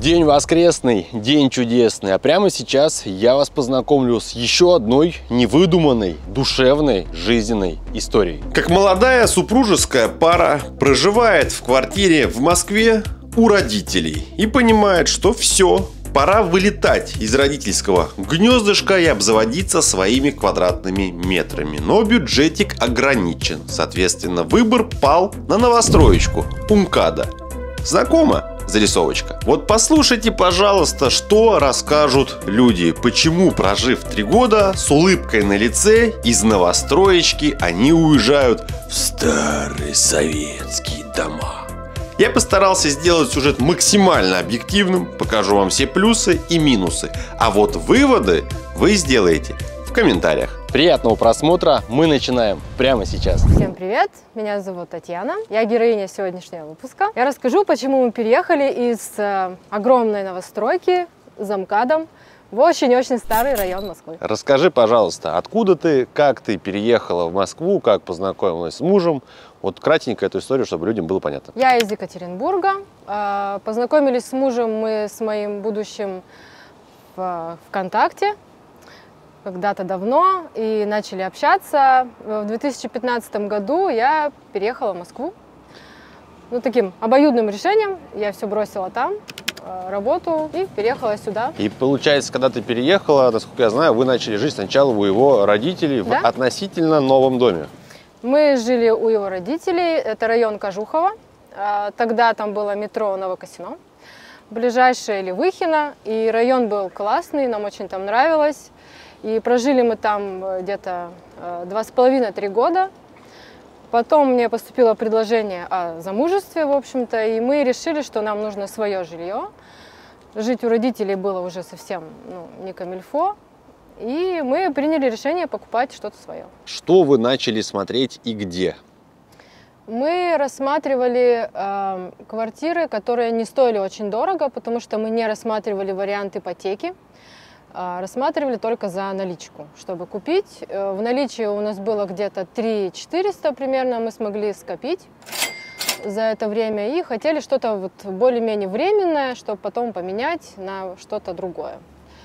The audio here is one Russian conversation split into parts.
День воскресный, день чудесный, а прямо сейчас я вас познакомлю с еще одной невыдуманной, душевной, жизненной историей. Как молодая супружеская пара проживает в квартире в Москве у родителей и понимает, что все, пора вылетать из родительского гнездышка и обзаводиться своими квадратными метрами. Но бюджетик ограничен, соответственно, выбор пал на новостроечку УМКАДа. Знакомо? Зарисовочка. Вот послушайте, пожалуйста, что расскажут люди. Почему, прожив 3 года, с улыбкой на лице, из новостроечки они уезжают в старые советские дома. Я постарался сделать сюжет максимально объективным, покажу вам все плюсы и минусы. А вот выводы вы сделаете в комментариях. Приятного просмотра, мы начинаем прямо сейчас. Всем привет, меня зовут Татьяна, я героиня сегодняшнего выпуска. Я расскажу, почему мы переехали из огромной новостройки за МКАДом в очень-очень старый район Москвы. Расскажи, пожалуйста, откуда ты, как ты переехала в Москву, как познакомилась с мужем? Вот кратенько эту историю, чтобы людям было понятно. Я из Екатеринбурга. Познакомились с мужем мы с моим будущим в ВКонтакте когда-то давно и начали общаться. В 2015 году я переехала в Москву. Ну, таким обоюдным решением я все бросила там, работу, и переехала сюда. И получается, когда ты переехала, насколько я знаю, вы начали жить сначала у его родителей, да? В относительно новом доме. Мы жили у его родителей, это район Кожухова. Тогда там было метро Новокосино, ближайшее Левыхино, и район был классный, нам очень там нравилось. И прожили мы там где-то 2,5–3 года. Потом мне поступило предложение о замужестве, в общем-то, и мы решили, что нам нужно свое жилье. Жить у родителей было уже совсем не камильфо. И мы приняли решение покупать что-то свое. Что вы начали смотреть и где? Мы рассматривали квартиры, которые не стоили очень дорого, потому что мы не рассматривали вариант ипотеки. Рассматривали только за наличку, чтобы купить. В наличии у нас было где-то 3400 примерно, мы смогли скопить за это время и хотели что-то вот более-менее временное, чтобы потом поменять на что-то другое.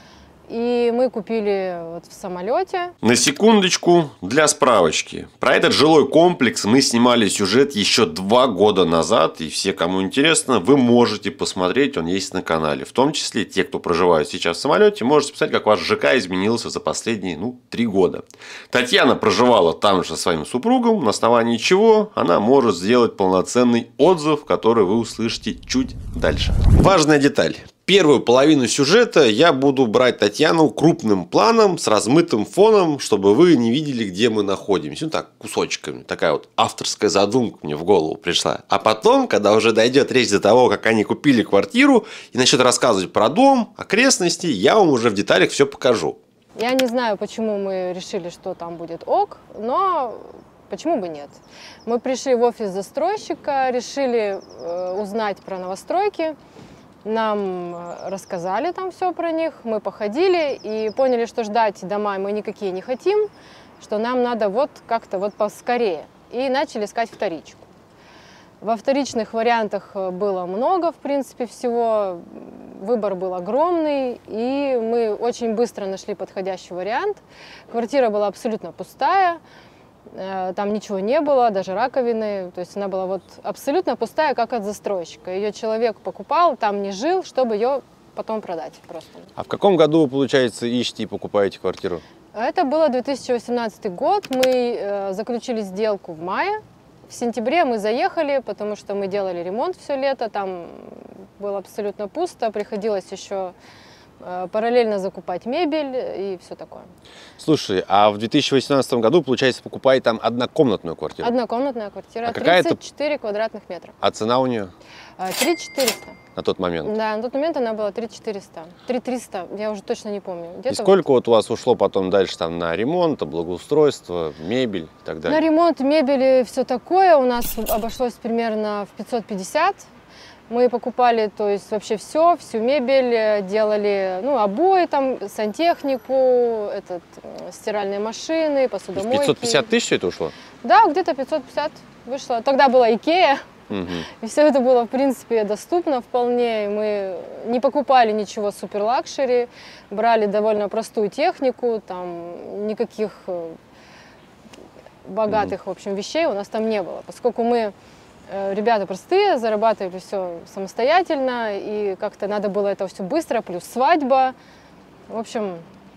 И мы купили вот в самолете. На секундочку, для справочки. Про этот жилой комплекс мы снимали сюжет еще 2 года назад. И все, кому интересно, вы можете посмотреть, он есть на канале. В том числе те, кто проживают сейчас в самолете, можете посмотреть, как ваш ЖК изменился за последние 3 года. Татьяна проживала там же со своим супругом, на основании чего она может сделать полноценный отзыв, который вы услышите чуть дальше. Важная деталь. Первую половину сюжета я буду брать Татьяну крупным планом с размытым фоном, чтобы вы не видели, где мы находимся. Ну так, кусочками. Такая вот авторская задумка мне в голову пришла. А потом, когда уже дойдет речь до того, как они купили квартиру и начнет рассказывать про дом, окрестности, я вам уже в деталях все покажу. Я не знаю, почему мы решили, что там будет ок, но почему бы нет. Мы пришли в офис застройщика, решили узнать про новостройки. Нам рассказали там все про них, мы походили и поняли, что ждать дома мы никакие не хотим, что нам надо вот как-то вот поскорее. И начали искать вторичку. Во вторичных вариантах было много, в принципе, всего. Выбор был огромный, и мы очень быстро нашли подходящий вариант. Квартира была абсолютно пустая. Там ничего не было, даже раковины, то есть она была вот абсолютно пустая, как от застройщика. Ее человек покупал, там не жил, чтобы ее потом продать просто. А в каком году вы, получается, ищете и покупаете квартиру? Это было 2018 год, мы заключили сделку в мае. В сентябре мы заехали, потому что мы делали ремонт все лето, там было абсолютно пусто, приходилось еще параллельно закупать мебель и все такое. Слушай, а в 2018 году, получается, покупаете там однокомнатную квартиру? Однокомнатная квартира, 34 квадратных метра. А цена у нее? 3400. На тот момент? Да, на тот момент она была 3400. 3300, я уже точно не помню. И сколько вот у вас ушло потом дальше там на ремонт, благоустройство, мебель и так далее? На ремонт мебели все такое у нас обошлось примерно в 550. Мы покупали, то есть вообще всю мебель, делали, обои там, сантехнику, стиральные машины, посудомойки. 550 тысяч это ушло? Да, где-то 550 вышло. Тогда была Икея, И все это было, в принципе, доступно вполне. И мы не покупали ничего супер-лакшери, брали довольно простую технику, там никаких богатых, в общем, вещей у нас там не было. Поскольку мы ребята простые, зарабатывали все самостоятельно, и как-то надо было это все быстро, плюс свадьба. В общем,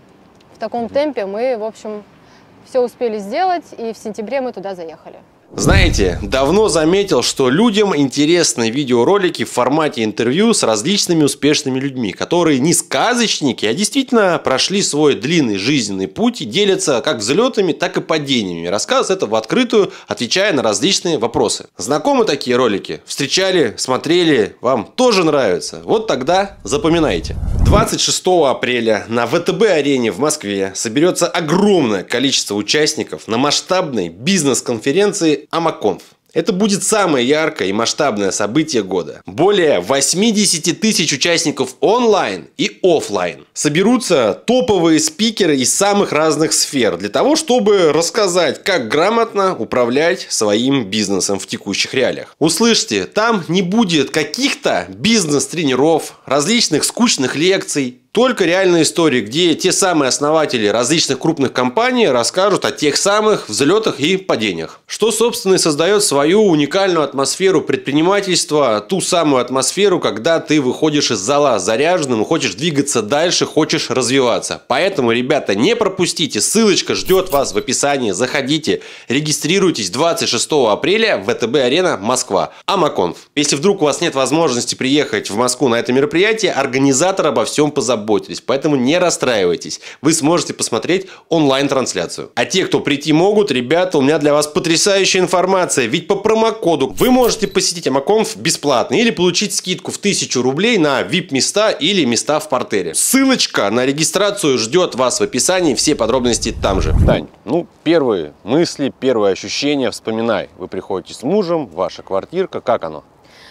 в таком темпе мы, в общем, все успели сделать, и в сентябре мы туда заехали. Знаете, давно заметил, что людям интересны видеоролики в формате интервью с различными успешными людьми, которые не сказочники, а действительно прошли свой длинный жизненный путь и делятся как взлетами, так и падениями. Рассказывают это в открытую, отвечая на различные вопросы. Знакомы такие ролики? Встречали, смотрели? Вам тоже нравится? Вот тогда запоминайте. 26 апреля на ВТБ-арене в Москве соберется огромное количество участников на масштабной бизнес-конференции AMACONF. Это будет самое яркое и масштабное событие года. Более 80 тысяч участников онлайн и офлайн. Соберутся топовые спикеры из самых разных сфер для того, чтобы рассказать, как грамотно управлять своим бизнесом в текущих реалиях. Услышьте, там не будет каких-то бизнес-тренеров, различных скучных лекций. Только реальные истории, где те самые основатели различных крупных компаний расскажут о тех самых взлетах и падениях. Что, собственно, и создает свою уникальную атмосферу предпринимательства, ту самую атмосферу, когда ты выходишь из зала заряженным, хочешь двигаться дальше, хочешь развиваться. Поэтому, ребята, не пропустите, ссылочка ждет вас в описании, заходите, регистрируйтесь 26 апреля в ВТБ-арена Москва, AMACONF. Если вдруг у вас нет возможности приехать в Москву на это мероприятие, организатор обо всем позаботится. Поэтому не расстраивайтесь. Вы сможете посмотреть онлайн-трансляцию. А те, кто прийти могут, ребята, у меня для вас потрясающая информация. Ведь по промокоду вы можете посетить AMACONF бесплатно или получить скидку в 1000 рублей на VIP-места или места в партере. Ссылочка на регистрацию ждет вас в описании. Все подробности там же. Тань, первые мысли, первые ощущения вспоминай. Вы приходите с мужем, ваша квартирка, как оно?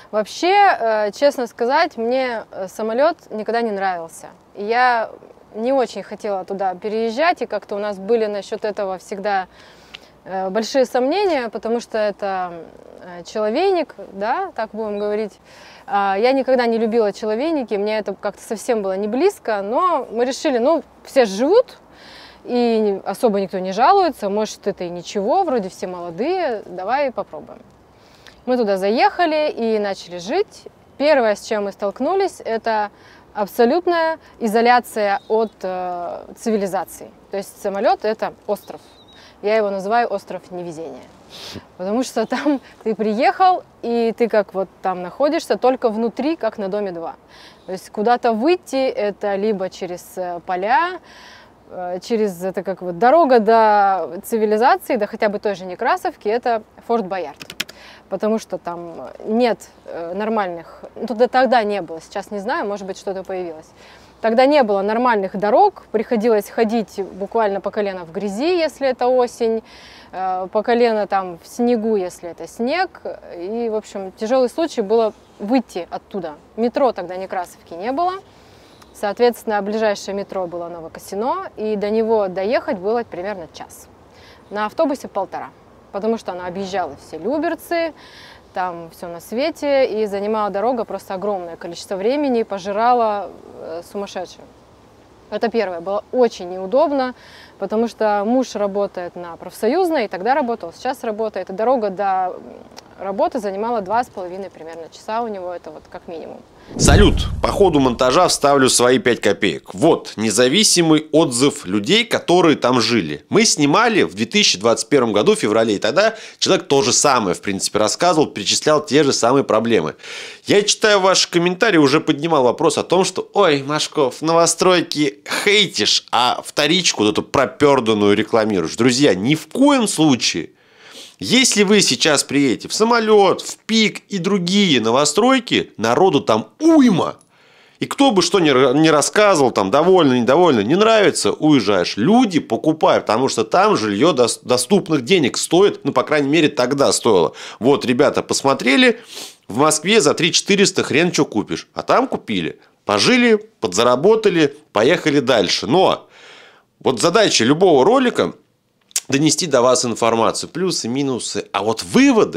Вообще, честно сказать, мне самолет никогда не нравился. Я не очень хотела туда переезжать, и как-то у нас были насчет этого всегда большие сомнения, потому что это человейник, да, так будем говорить. Я никогда не любила человейники, мне это как-то совсем было не близко, но мы решили, все живут, и особо никто не жалуется, может, это и ничего, вроде все молодые, давай попробуем. Мы туда заехали и начали жить. Первое, с чем мы столкнулись, это абсолютная изоляция от цивилизации. То есть самолет – это остров. Я его называю остров невезения. Потому что там ты приехал, и ты как вот там находишься только внутри, как на Доме 2. То есть куда-то выйти – это либо через поля, через это как вот дорога до цивилизации, до хотя бы той же Некрасовки – это Форт Боярд. Потому что там нет нормальных, тогда не было, сейчас не знаю, может быть, что-то появилось. Тогда не было нормальных дорог, приходилось ходить буквально по колено в грязи, если это осень, по колено там в снегу, если это снег. И, в общем, тяжелый случай было выйти оттуда. Метро тогда Некрасовки не было, соответственно, ближайшее метро было Новокосино, и до него доехать было примерно час. На автобусе 1,5. Потому что она объезжала все Люберцы, там все на свете, и занимала дорога просто огромное количество времени, пожирала сумасшедшее. Это первое, было очень неудобно, потому что муж работает на профсоюзной, и тогда работал, сейчас работает, и дорога до работы занимала 2,5 примерно часа у него, это вот как минимум. Салют! По ходу монтажа вставлю свои 5 копеек. Вот независимый отзыв людей, которые там жили. Мы снимали в 2021 году, в феврале, и тогда человек то же самое, в принципе, рассказывал, перечислял те же самые проблемы. Я, читаю ваши комментарии, уже поднимал вопрос о том, что ой, Машков, новостройки хейтишь, а вторичку эту проперданную рекламируешь. Друзья, ни в коем случае. Если вы сейчас приедете в Самолет, в Пик и другие новостройки, народу там уйма. И кто бы что ни рассказывал, там довольно, недовольно, не нравится, уезжаешь. Люди покупают, потому что там жилье доступных денег стоит, по крайней мере, тогда стоило. Вот, ребята, посмотрели, в Москве за 3-400 хрен что купишь. А там купили, пожили, подзаработали, поехали дальше. Но вот задача любого ролика – донести до вас информацию, плюсы, минусы, а вот выводы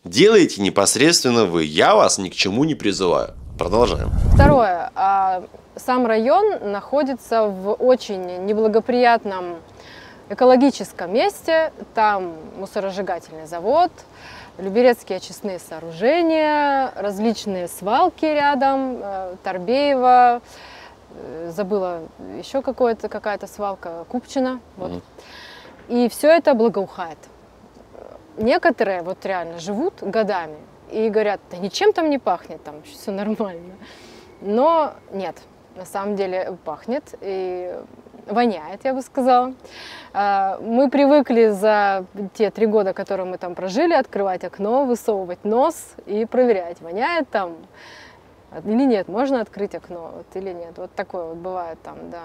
делаете непосредственно вы. Я вас ни к чему не призываю. Продолжаем. Второе. Сам район находится в очень неблагоприятном экологическом месте. Там мусоросжигательный завод, Люберецкие очистные сооружения, различные свалки рядом, Торбеево, забыла еще какая-то свалка, Купчино. Вот. И все это благоухает. Некоторые вот реально живут годами и говорят, да ничем там не пахнет, там все нормально. Но нет, на самом деле пахнет и воняет, я бы сказала. Мы привыкли за те 3 года, которые мы там прожили, открывать окно, высовывать нос и проверять, воняет там или нет, можно открыть окно вот, или нет. Вот такое вот бывает там, да.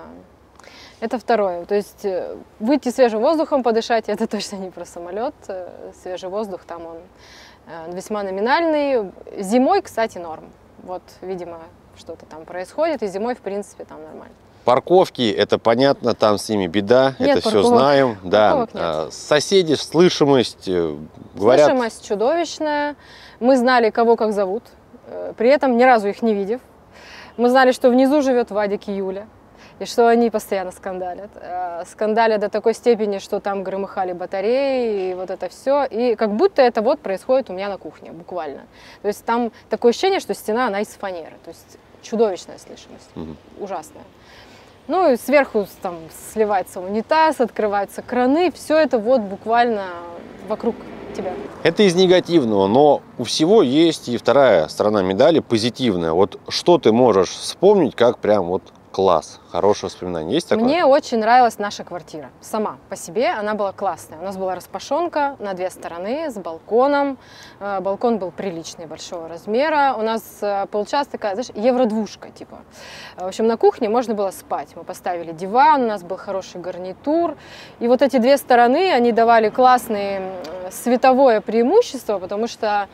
Это второе. То есть выйти свежим воздухом подышать, это точно не про самолет. Свежий воздух там он весьма номинальный. Зимой, кстати, норм. Вот, видимо, что-то там происходит, и зимой, в принципе, там нормально. Парковки, это понятно, там с ними беда, нет, это все знаем. Да. Нет. Соседи, слышимость, говорят... Слышимость чудовищная. Мы знали, кого как зовут, при этом ни разу их не видев. Мы знали, что внизу живет Вадик и Юля, и что они постоянно скандалят. Скандалят до такой степени, что там громыхали батареи, и вот это все. И как будто это вот происходит у меня на кухне, буквально. То есть там такое ощущение, что стена, она из фанеры. То есть чудовищная слышимость, ужасная. Ну и сверху там сливается унитаз, открываются краны, все это вот буквально вокруг тебя. Это из негативного, но у всего есть и вторая сторона медали, позитивная. Вот что ты можешь вспомнить, как прям вот класс, хорошее воспоминание. Есть такое? Мне очень нравилась наша квартира. Сама по себе она была классная. У нас была распашонка на 2 стороны с балконом. Балкон был приличный, большого размера. У нас получалась такая, знаешь, евро-двушка типа. В общем, на кухне можно было спать. Мы поставили диван, у нас был хороший гарнитур. И вот эти 2 стороны, они давали классное световое преимущество, потому что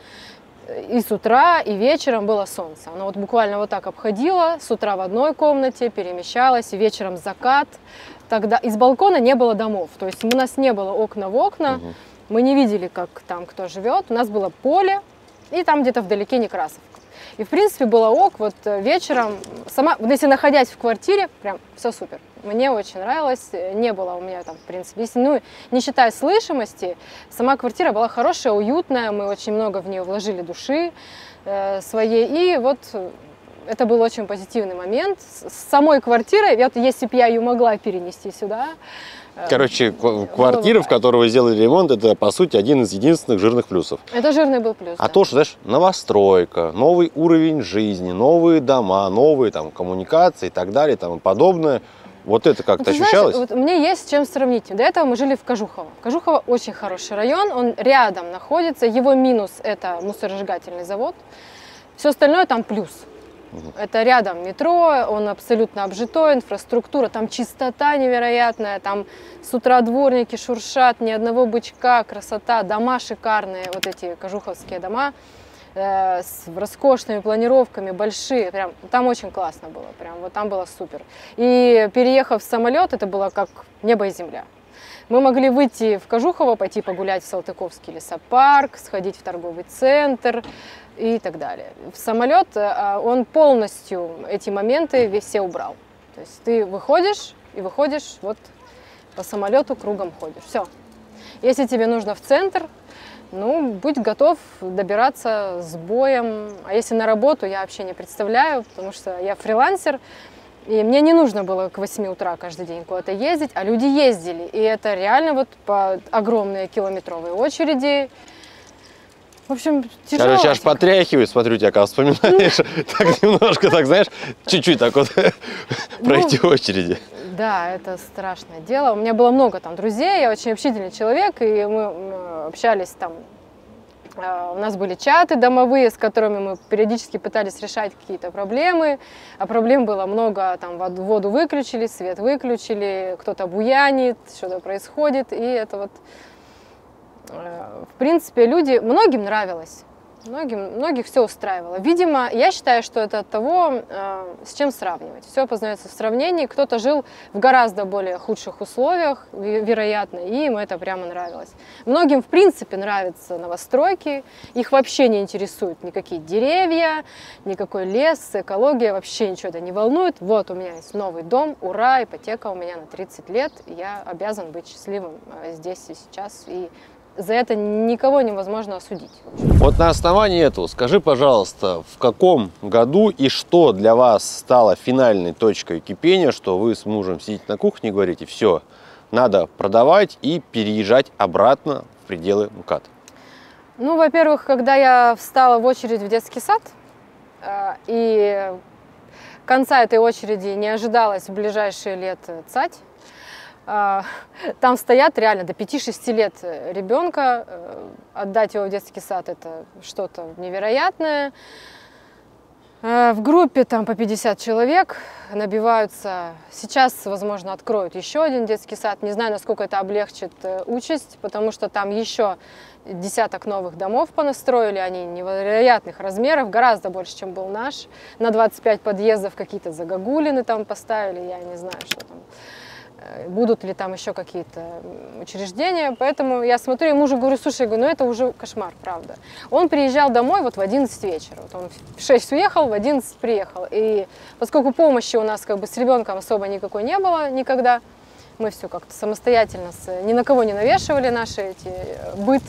и с утра, и вечером было солнце. Оно вот буквально вот так обходило, с утра в одной комнате, перемещалось, и вечером закат. Тогда из балкона не было домов, то есть у нас не было окна в окна, мы не видели, как там кто живет. У нас было поле, и там где-то вдалеке Некрасовка. И в принципе было ок, вот вечером, сама, если находясь в квартире, прям все супер. Мне очень нравилось, не было у меня там, в принципе, если, ну, не считая слышимости, сама квартира была хорошая, уютная, мы очень много в нее вложили души своей, и вот это был очень позитивный момент. С самой квартирой, вот если бы я ее могла перенести сюда. Короче, квартира, в которой вы сделали ремонт, это, по сути, один из единственных жирных плюсов. Это жирный был плюс. А да. то, что, знаешь, новостройка, новый уровень жизни, новые дома, новые там коммуникации и так далее, там, и подобное. Вот это как-то ощущалось? Знаешь, вот мне есть с чем сравнить. До этого мы жили в Кожухово. Кожухово очень хороший район, он рядом находится. Его минус – это мусоросжигательный завод. Все остальное там плюс. Это рядом метро, он абсолютно обжитой, инфраструктура, там чистота невероятная, там с утра дворники шуршат, ни одного бычка, красота, дома шикарные, вот эти кожуховские дома с роскошными планировками, большие, прям там очень классно было, прям вот там было супер. И переехав в самолет, это было как небо и земля. Мы могли выйти в Кожухово, пойти погулять в Салтыковский лесопарк, сходить в торговый центр и так далее. В самолет он полностью эти моменты все убрал. То есть ты выходишь и выходишь, вот по самолету кругом ходишь. Все. Если тебе нужно в центр, ну, будь готов добираться с боем. А если на работу, я вообще не представляю, потому что я фрилансер, и мне не нужно было к 8 утра каждый день куда-то ездить, а люди ездили. И это реально вот по огромные километровые очереди. В общем, тяжело. Короче, аж потряхивает, смотрю, тебя как вспоминаешь, так немножко, так знаешь, чуть-чуть так вот пройти очереди. Да, это страшное дело. У меня было много там друзей, я очень общительный человек, и мы общались там. У нас были чаты домовые, с которыми мы периодически пытались решать какие-то проблемы. А проблем было много, там воду выключили, свет выключили, кто-то буянит, что-то происходит. И это вот, в принципе, многим нравилось. Многих все устраивало. Видимо, я считаю, что это от того, с чем сравнивать. Все познается в сравнении. Кто-то жил в гораздо более худших условиях, вероятно, и им это прямо нравилось. Многим, в принципе, нравятся новостройки. Их вообще не интересуют никакие деревья, никакой лес, экология. Вообще ничего это не волнует. Вот у меня есть новый дом, ура, ипотека у меня на 30 лет. И я обязан быть счастливым здесь и сейчас. И за это никого невозможно осудить. Вот на основании этого скажи, пожалуйста, в каком году и что для вас стало финальной точкой кипения, что вы с мужем сидите на кухне и говорите, все, надо продавать и переезжать обратно в пределы МКАД? Ну, во-первых, когда я встала в очередь в детский сад, и конца этой очереди не ожидалось в ближайшие лет цать, там стоят реально до 5-6 лет ребенка, отдать его в детский сад это что-то невероятное. В группе там по 50 человек набиваются. Сейчас, возможно, откроют еще один детский сад. Не знаю, насколько это облегчит участь, потому что там еще десяток новых домов понастроили. Они невероятных размеров, гораздо больше, чем был наш. На 25 подъездов какие-то загогулины там поставили, я не знаю, что там. Будут ли там еще какие-то учреждения. Поэтому я смотрю и мужу говорю, слушай, ну это уже кошмар, правда. Он приезжал домой вот в 11 вечера. Вот он в 6 уехал, в 11 приехал. И поскольку помощи у нас как бы с ребенком особо никакой не было никогда, мы все как-то самостоятельно, ни на кого не навешивали наши эти быт.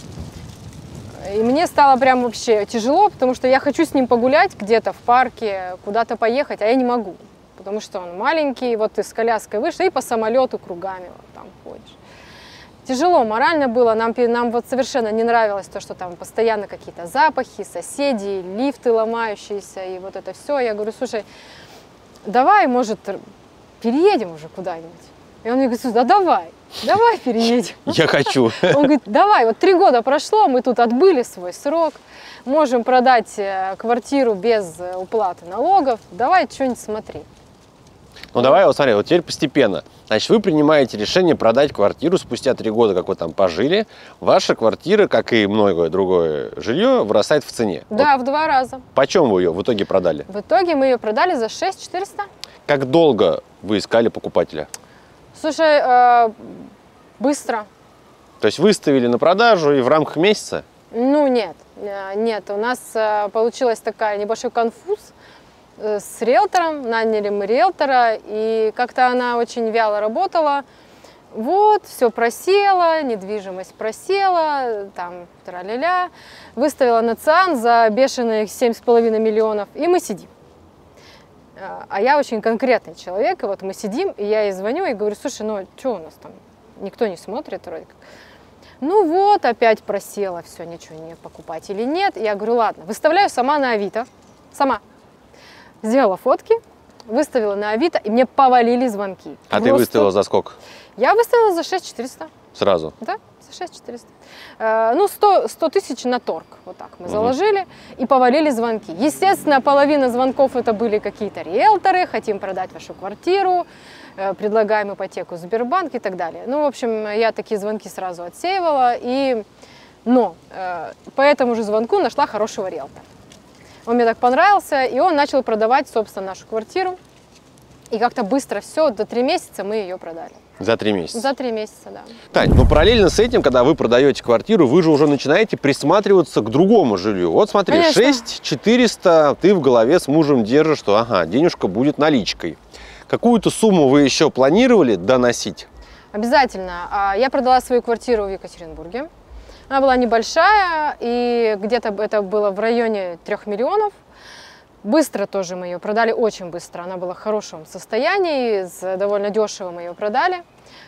И мне стало прям вообще тяжело, потому что я хочу с ним погулять где-то в парке, куда-то поехать, а я не могу. Потому что он маленький, вот ты с коляской вышла и по самолету кругами вот там ходишь. Тяжело морально было, нам вот совершенно не нравилось то, что там постоянно какие-то запахи, соседи, лифты ломающиеся и вот это все. Я говорю, слушай, давай, может, переедем уже куда-нибудь. И он мне говорит, да давай переедем. Я хочу. Он говорит, давай, вот 3 года прошло, мы тут отбыли свой срок, можем продать квартиру без уплаты налогов, давай что-нибудь смотри. Ну давай, вот смотри, вот теперь постепенно. Значит, вы принимаете решение продать квартиру спустя 3 года, как вы там пожили. Ваша квартира, как и многое другое жилье, вырастает в цене. Да, вот. в 2 раза. Почем вы ее в итоге продали? В итоге мы ее продали за 6400. Как долго вы искали покупателя? Слушай, быстро. То есть выставили на продажу и в рамках месяца? Ну нет, у нас получилась такая небольшой конфуз с риэлтором, наняли мы риэлтора, и как-то она очень вяло работала. Вот, все просело, недвижимость просела, там тра-ля-ля. Выставила на ЦИАН за бешеных 7,5 миллионов, и мы сидим. А я очень конкретный человек, и вот мы сидим, и я ей звоню и говорю, слушай, ну что у нас там, никто не смотрит вроде как. Ну вот, опять просела, все, ничего, не покупателей нет. Я говорю, ладно, выставляю сама на Авито, сама. Сделала фотки, выставила на Авито, и мне повалили звонки. А ты выставила за сколько? Я выставила за 6400. Сразу? Да, за 6400. Ну, 100 тысяч на торг, вот так мы заложили, и повалили звонки. Естественно, половина звонков это были какие-то риэлторы, хотим продать вашу квартиру, предлагаем ипотеку в Сбербанк и так далее. Ну, в общем, я такие звонки сразу отсеивала, но по этому же звонку нашла хорошего риэлтора. Он мне так понравился, и он начал продавать, собственно, нашу квартиру. И как-то быстро все, до 3 месяца мы ее продали. За 3 месяца? За 3 месяца, да. Тань, ну параллельно с этим, когда вы продаете квартиру, вы же уже начинаете присматриваться к другому жилью. Вот смотри, конечно. 6400 ты в голове с мужем держишь, что ага, денежка будет наличкой. Какую-то сумму вы еще планировали доносить? Обязательно. Я продала свою квартиру в Екатеринбурге. Она была небольшая, и где-то это было в районе 3 миллионов. Быстро тоже мы ее продали, очень быстро. Она была в хорошем состоянии, довольно дешево мы ее продали.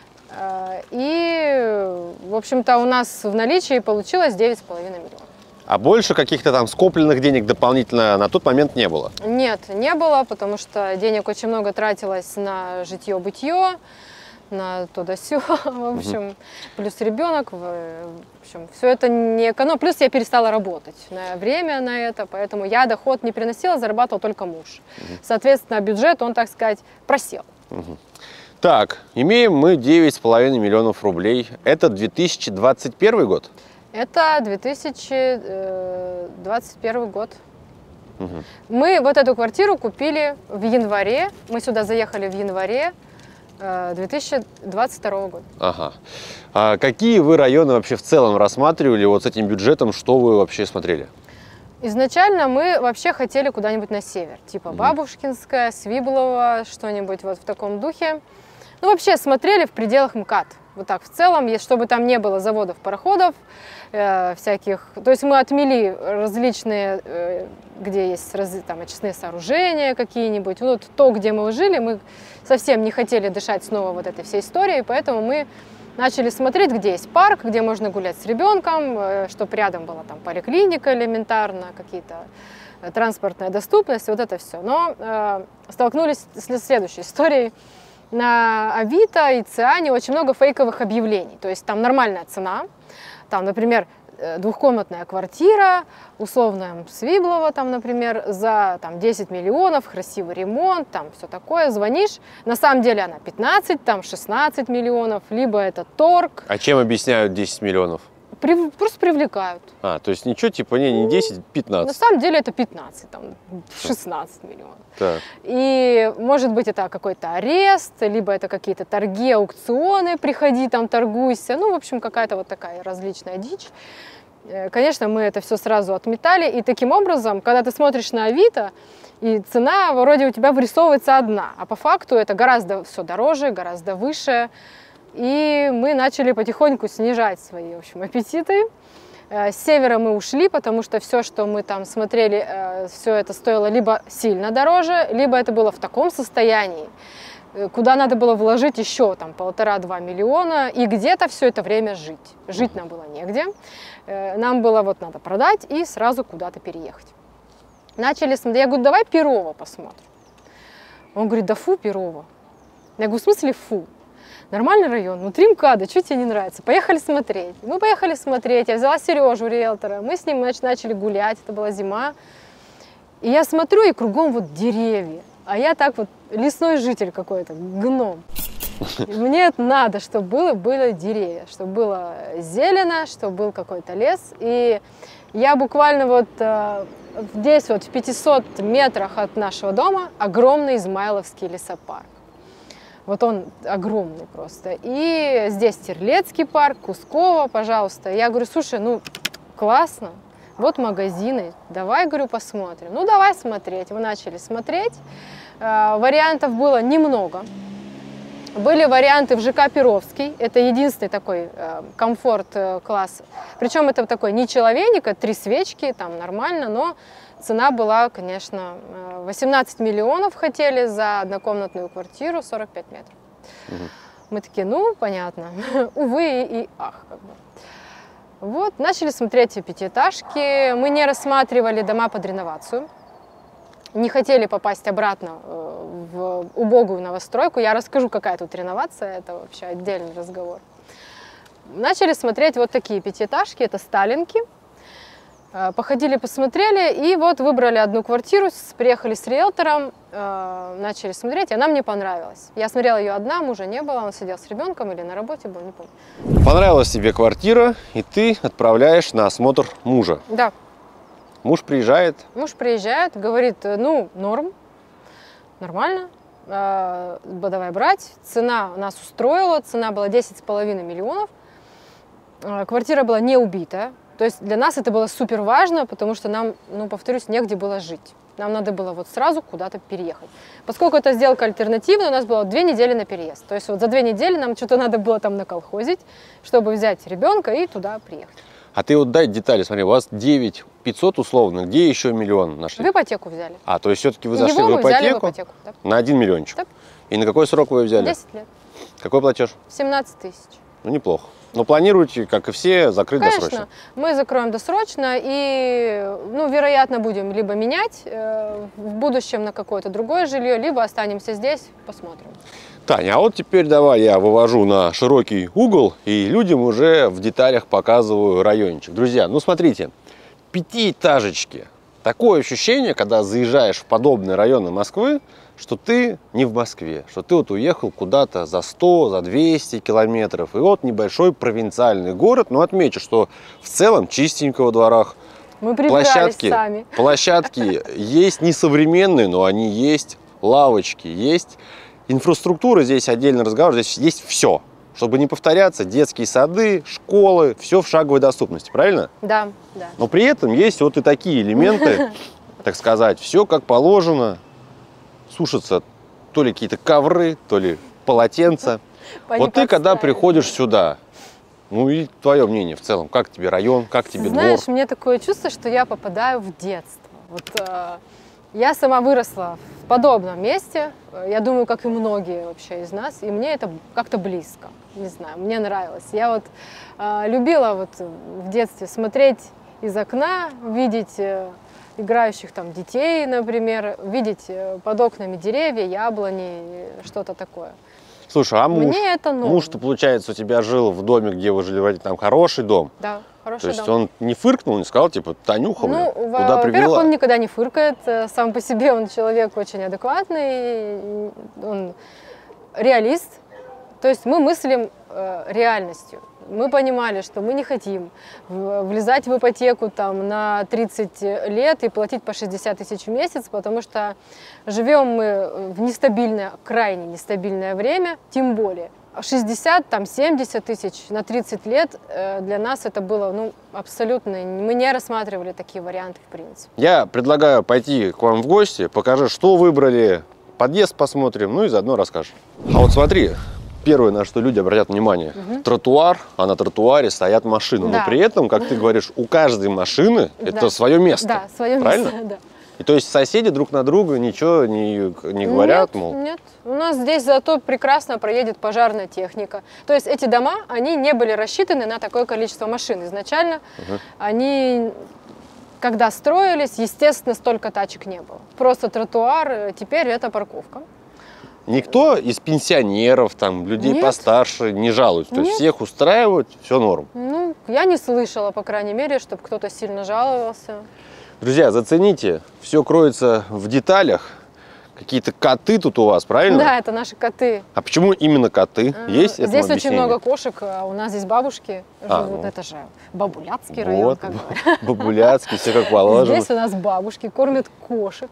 И, в общем-то, у нас в наличии получилось 9,5 миллионов. А больше каких-то там скопленных денег дополнительно на тот момент не было? Нет, не было, потому что денег очень много тратилось на житье-бытие, на то да сё, в общем, плюс ребенок, в общем, все это не эконом. Плюс я перестала работать на время на это, поэтому я доход не приносила, зарабатывал только муж. Соответственно, бюджет, он, так сказать, просел. Так, имеем мы 9,5 миллионов рублей. Это 2021 год? Это 2021 год. Мы вот эту квартиру купили в январе. Мы сюда заехали в январе 2022 года. Ага. А какие вы районы вообще в целом рассматривали вот с этим бюджетом? Что вы вообще смотрели? Изначально мы вообще хотели куда-нибудь на север, типа Бабушкинская, Свиблово, что-нибудь вот в таком духе. Ну, вообще смотрели в пределах МКАД. Вот так в целом, чтобы там не было заводов, пароходов, всяких. То есть мы отмели различные, где есть там очистные сооружения какие-нибудь. Вот то, где мы жили, мы совсем не хотели дышать снова вот этой всей историей, поэтому мы начали смотреть, где есть парк, где можно гулять с ребенком, чтобы рядом была там поликлиника элементарно, какие-то транспортная доступность, вот это все. Но столкнулись с следующей историей. На Авито и Циане очень много фейковых объявлений. То есть там нормальная цена. Там, например, двухкомнатная квартира, условная Свиблово, там, например, за там, 10 миллионов, красивый ремонт, там все такое. Звонишь, на самом деле она 15, там 16 миллионов, либо это торг. А чем объясняют 10 миллионов? Просто привлекают. А, то есть ничего типа не 10, 15? На самом деле это 15, там 16 миллионов. Так. И может быть это какой-то арест, либо это какие-то торги, аукционы, приходи там торгуйся. Ну, в общем, какая-то вот такая различная дичь. Конечно, мы это все сразу отметали. И таким образом, когда ты смотришь на Авито, и цена вроде у тебя вырисовывается одна, а по факту это гораздо все дороже, гораздо выше. И мы начали потихоньку снижать свои, в общем, аппетиты. С севера мы ушли, потому что все, что мы там смотрели, все это стоило либо сильно дороже, либо это было в таком состоянии, куда надо было вложить еще там 1,5–2 миллиона и где-то все это время жить. Жить нам было негде. Нам было вот надо продать и сразу куда-то переехать. Начали смотреть. Я говорю, давай Перово посмотрим. Он говорит, да фу, Перово. Я говорю, в смысле фу? Нормальный район, внутри МКАДа, что тебе не нравится? Поехали смотреть. Мы поехали смотреть, я взяла Сережу, риэлтора, мы с ним начали гулять, это была зима. И я смотрю, и кругом вот деревья. А я так вот, лесной житель какой-то, гном. И мне это надо, чтобы были деревья, чтобы было зелено, чтобы был какой-то лес. И я буквально вот здесь вот в 500 метрах от нашего дома огромный Измайловский лесопарк. Вот он огромный просто. И здесь Терлецкий парк, Кусково, пожалуйста. Я говорю, слушай, ну классно, вот магазины, давай, говорю, посмотрим. Ну давай смотреть. Мы начали смотреть. Вариантов было немного. Были варианты в ЖК Перовский. Это единственный такой комфорт-класс. Причем это такой не человейник, это 3 свечки, там нормально, но цена была, конечно, 18 миллионов хотели за однокомнатную квартиру, 45 метров. Мы такие, ну, понятно, увы и ах, как бы. Вот, начали смотреть пятиэтажки. Мы не рассматривали дома под реновацию. Не хотели попасть обратно в убогую новостройку. Я расскажу, какая тут реновация, это вообще отдельный разговор. Начали смотреть вот такие пятиэтажки, это сталинки. Походили, посмотрели, и вот выбрали одну квартиру, приехали с риэлтором, начали смотреть, и она мне понравилась. Я смотрела ее одна, мужа не было, он сидел с ребенком или на работе был, не помню. Понравилась тебе квартира, и ты отправляешь на осмотр мужа. Да. Муж приезжает? Муж приезжает, говорит, ну, норм, нормально, давай брать. Цена нас устроила, цена была 10,5 миллионов. Квартира была не убитая. То есть для нас это было супер важно, потому что нам, ну, повторюсь, негде было жить. Нам надо было вот сразу куда-то переехать. Поскольку эта сделка альтернативная, у нас было 2 недели на переезд. То есть вот за 2 недели нам что-то надо было там наколхозить, чтобы взять ребенка и туда приехать. А ты вот дай детали, смотри, у вас 9500 условно, где еще миллион нашли? В ипотеку взяли. А, то есть все-таки вы зашли Его в мы взяли в ипотеку, ипотеку, да. На 1 миллиончик? Да. И на какой срок вы ее взяли? 10 лет. Какой платеж? 17 тысяч. Ну, неплохо. Но планируете, как и все, закрыть досрочно? Конечно, мы закроем досрочно и, ну, вероятно, будем либо менять в будущем на какое-то другое жилье, либо останемся здесь, посмотрим. Таня, а вот теперь давай я вывожу на широкий угол и людям уже в деталях показываю райончик. Друзья, ну смотрите, пятиэтажечки Такое ощущение, когда заезжаешь в подобные районы Москвы, что ты не в Москве, что ты вот уехал куда-то за 100, за 200 километров. И вот небольшой провинциальный город, но отмечу, что в целом чистенько во дворах. Мы прибрались сами. Площадки есть несовременные, но они есть, лавочки есть. Инфраструктура здесь отдельный разговор, здесь есть все. Чтобы не повторяться, детские сады, школы, все в шаговой доступности, правильно? Да, да. Но при этом есть вот и такие элементы, так сказать, все как положено. Сушатся то ли какие-то ковры, то ли полотенца. Вот ты, когда приходишь сюда, ну и твое мнение в целом, как тебе район, как тебе двор? Знаешь, мне такое чувство, что я попадаю в детство. Вот, я сама выросла в подобном месте, я думаю, как и многие вообще из нас, и мне это как-то близко, не знаю, мне нравилось. Я вот любила вот в детстве смотреть из окна, видеть играющих там детей, например, видеть под окнами деревья, яблони, что-то такое. Слушай, а Мне это муж-то, получается, у тебя жил в доме, где вы жили, там хороший дом? Да, хороший То есть дом. он не фыркнул, не сказал, типа, Танюха, Ну, куда привела? во-первых, он никогда не фыркает, сам по себе он человек очень адекватный, он реалист, то есть мы мыслим реальностью. Мы понимали, что мы не хотим влезать в ипотеку там, на 30 лет и платить по 60 тысяч в месяц, потому что живем мы в нестабильное, крайне нестабильное время, тем более. 60, там, 70 тысяч на 30 лет для нас это было абсолютно... Мы не рассматривали такие варианты в принципе. Я предлагаю пойти к вам в гости, покажи, что выбрали, подъезд посмотрим, ну и заодно расскажешь. А вот смотри. Первое, на что люди обратят внимание, тротуар, а на тротуаре стоят машины. Да. Но при этом, как ты говоришь, у каждой машины это свое место. Да, свое правильно? место, да. И то есть соседи друг на друга ничего не говорят, нет, мол? Нет, у нас здесь зато прекрасно проедет пожарная техника. То есть эти дома, они не были рассчитаны на такое количество машин. Изначально они... Когда строились, естественно, столько тачек не было. Просто тротуар, теперь это парковка. Никто из пенсионеров, там, людей Нет. постарше не жалуется? То есть Нет. всех устраивают, все норм? Ну, я не слышала, по крайней мере, чтобы кто-то сильно жаловался. Друзья, зацените, все кроется в деталях. Какие-то коты тут у вас, правильно? Да, это наши коты. А почему именно коты? Есть этому Здесь очень объяснение? много кошек, а у нас здесь бабушки живут. ну. Это же Бабуляцкий район, Вот, как говорят. Бабуляцкий, все как положено. Здесь у нас бабушки кормят кошек.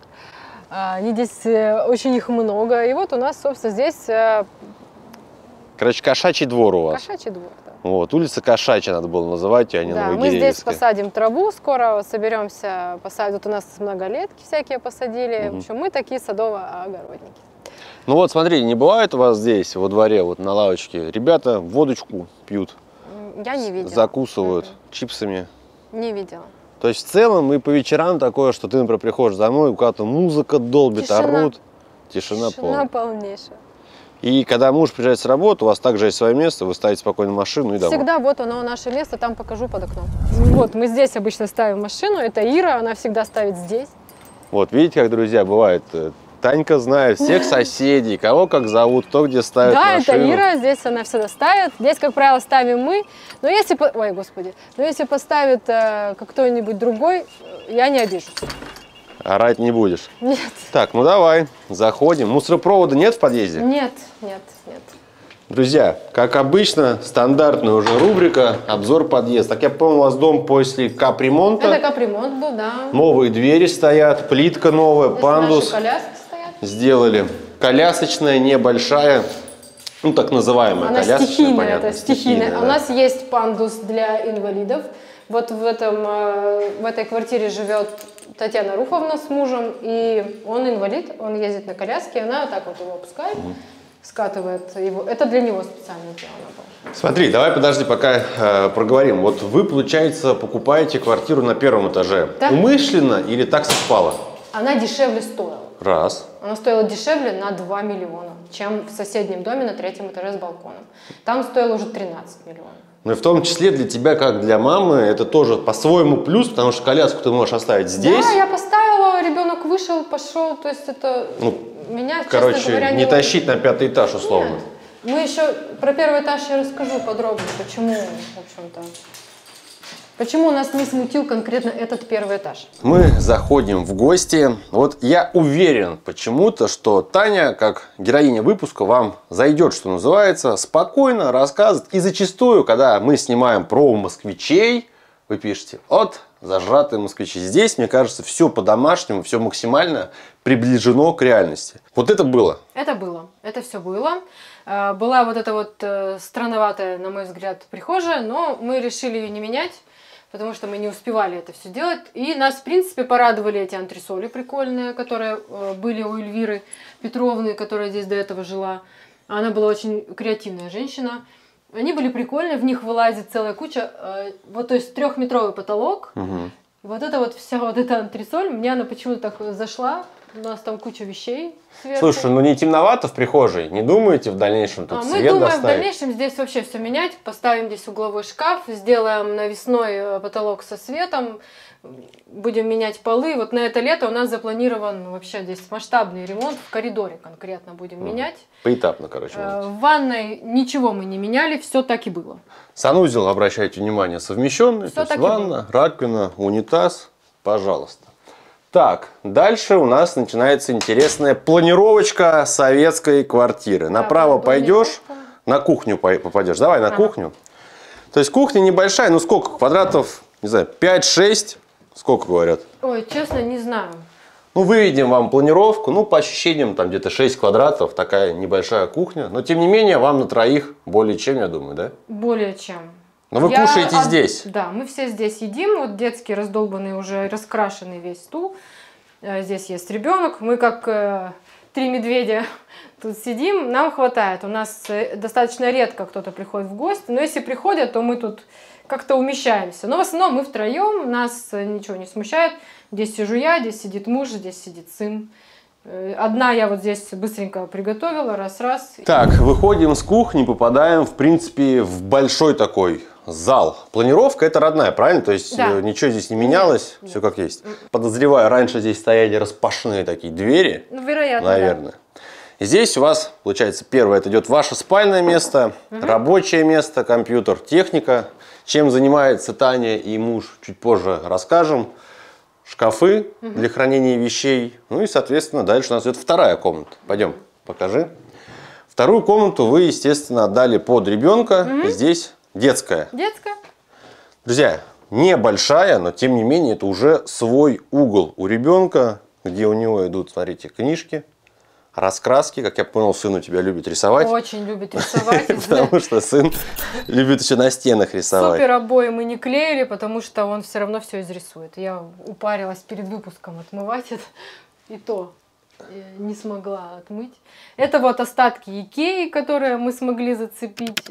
Они здесь, очень их много. И вот у нас, собственно, здесь Короче, кошачий двор у вас. кошачий двор. Да. Вот, улица Кошачья надо было называть, а не Да, мы здесь Новогиревская. посадим траву, скоро соберемся, посадим. Вот у нас многолетки всякие посадили. В общем, мы такие садово-огородники. Ну вот, смотри, не бывает у вас здесь, во дворе, вот на лавочке, ребята водочку пьют, Я не видела. закусывают чипсами. Не видела. То есть в целом и по вечерам такое, что ты, например, приходишь домой, у кого-то музыка долбит, Тишина. орут. Тишина полная. полнейшая. И когда муж приезжает с работы, у вас также есть свое место, вы ставите спокойно машину и домой. Всегда вот оно, наше место, там покажу под окном. Вот, мы здесь обычно ставим машину, это Ира, она всегда ставит здесь. Вот, видите, как, друзья, бывает. Танька знает всех соседей, кого как зовут, кто где ставит Да, машину. это Ира, здесь она всегда ставит. Здесь, как правило, ставим мы. Но если, ой, господи, но если поставит как кто-нибудь другой, я не обижусь. Орать не будешь. Нет. Так, ну давай, заходим. Мусоропровода нет в подъезде? Нет, нет, нет. Друзья, как обычно, стандартная уже рубрика «Обзор подъезда». Так я помню, у вас дом после капремонта. Это капремонт был, да. Новые двери стоят, плитка новая, Здесь пандус наши коляски стоят. сделали. Колясочная, небольшая, ну так называемая Она колясочная, стихийная, понятно, это стихийная. да. У нас есть пандус для инвалидов. Вот в этой квартире живет Татьяна Руфовна с мужем, и он инвалид, он ездит на коляске, она вот так вот его опускает, скатывает его. Это для него специально сделано было. Смотри, давай подожди, пока проговорим. Вот вы, получается, покупаете квартиру на первом этаже. Да. Умышленно или так совпало? Она дешевле стоила. Раз. Она стоила дешевле на 2 миллиона, чем в соседнем доме на 3-м этаже с балконом. Там стоило уже 13 миллионов. Ну и в том числе для тебя, как для мамы, это тоже по-своему плюс, потому что коляску ты можешь оставить здесь. Да, я поставила, ребенок вышел, пошел, то есть это меня, Короче, честно говоря, не тащить на 5-й этаж условно. Нет. Мы еще про первый этаж я расскажу подробно, почему, в общем-то. Почему нас не смутил конкретно этот первый этаж? Мы заходим в гости. Вот я уверен почему-то, что Таня, как героиня выпуска, вам зайдет, что называется, спокойно рассказывает. И зачастую, когда мы снимаем про москвичей, вы пишете: от зажратые москвичи. Здесь, мне кажется, все по-домашнему, все максимально приближено к реальности. Вот это было. Это было. Это все было. Была вот эта вот странноватая, на мой взгляд, прихожая, но мы решили ее не менять, потому что мы не успевали это все делать. И нас, в принципе, порадовали эти антресоли прикольные, которые были у Эльвиры Петровны, которая здесь до этого жила. Она была очень креативная женщина. Они были прикольные, в них вылазит целая куча. Вот, то есть 3-метровый потолок. Угу. Вот это вот вся вот эта антресоль, мне она почему-то так зашла. У нас там куча вещей сверху. Слушай, ну не темновато в прихожей? Не думаете в дальнейшем тут свет мы думаем доставить? в дальнейшем здесь вообще все менять. Поставим здесь угловой шкаф, сделаем навесной потолок со светом, будем менять полы. Вот на это лето у нас запланирован вообще здесь масштабный ремонт. В коридоре конкретно будем менять. Поэтапно, короче. В ванной ничего мы не меняли, все так и было. Санузел, обращайте внимание, совмещенный. Всё То есть так и ванна, раковина, унитаз. Пожалуйста. Так, дальше у нас начинается интересная планировочка советской квартиры. Направо пойдешь, на кухню попадешь. Давай на кухню. То есть кухня небольшая, ну сколько квадратов, не знаю, 5-6, сколько говорят? Ой, честно, не знаю. Ну, выведем вам планировку, ну, по ощущениям, там где-то 6 квадратов, такая небольшая кухня. Но, тем не менее, вам на троих более чем, я думаю, да? Более чем. Но вы кушаете здесь? Да, мы все здесь едим. Вот детский раздолбанный, уже раскрашенный весь стул. Здесь есть ребенок. Мы как 3 медведя тут сидим. Нам хватает. У нас достаточно редко кто-то приходит в гости. Но если приходят, то мы тут как-то умещаемся. Но в основном мы втроем. Нас ничего не смущает. Здесь сижу я, здесь сидит муж, здесь сидит сын. Одна я вот здесь быстренько приготовила, раз-раз. Так, выходим с кухни, попадаем, в принципе, в большой такой зал. Планировка это родная, правильно? То есть да. Ничего здесь не менялось, все как есть. Подозреваю, раньше здесь стояли распашные такие двери. Ну, вероятно, наверное. Да. И здесь у вас, получается, первое, это идет ваше спальное место, рабочее место, компьютер, техника. Чем занимается Таня и муж, чуть позже расскажем. Шкафы для хранения вещей. Ну и, соответственно, дальше у нас идет вторая комната. Пойдем, покажи. Вторую комнату вы, естественно, отдали под ребенка. Здесь детская. Детская. Друзья, небольшая, но тем не менее, это уже свой угол у ребенка, где у него идут, смотрите, книжки, раскраски. Как я понял, сын у тебя любит рисовать. Очень любит рисовать. Потому что сын любит еще на стенах рисовать. Супер обои мы не клеили, потому что он все равно все изрисует. Я упарилась перед выпуском отмывать это, и то не смогла отмыть. Это вот остатки Икеи, которые мы смогли зацепить.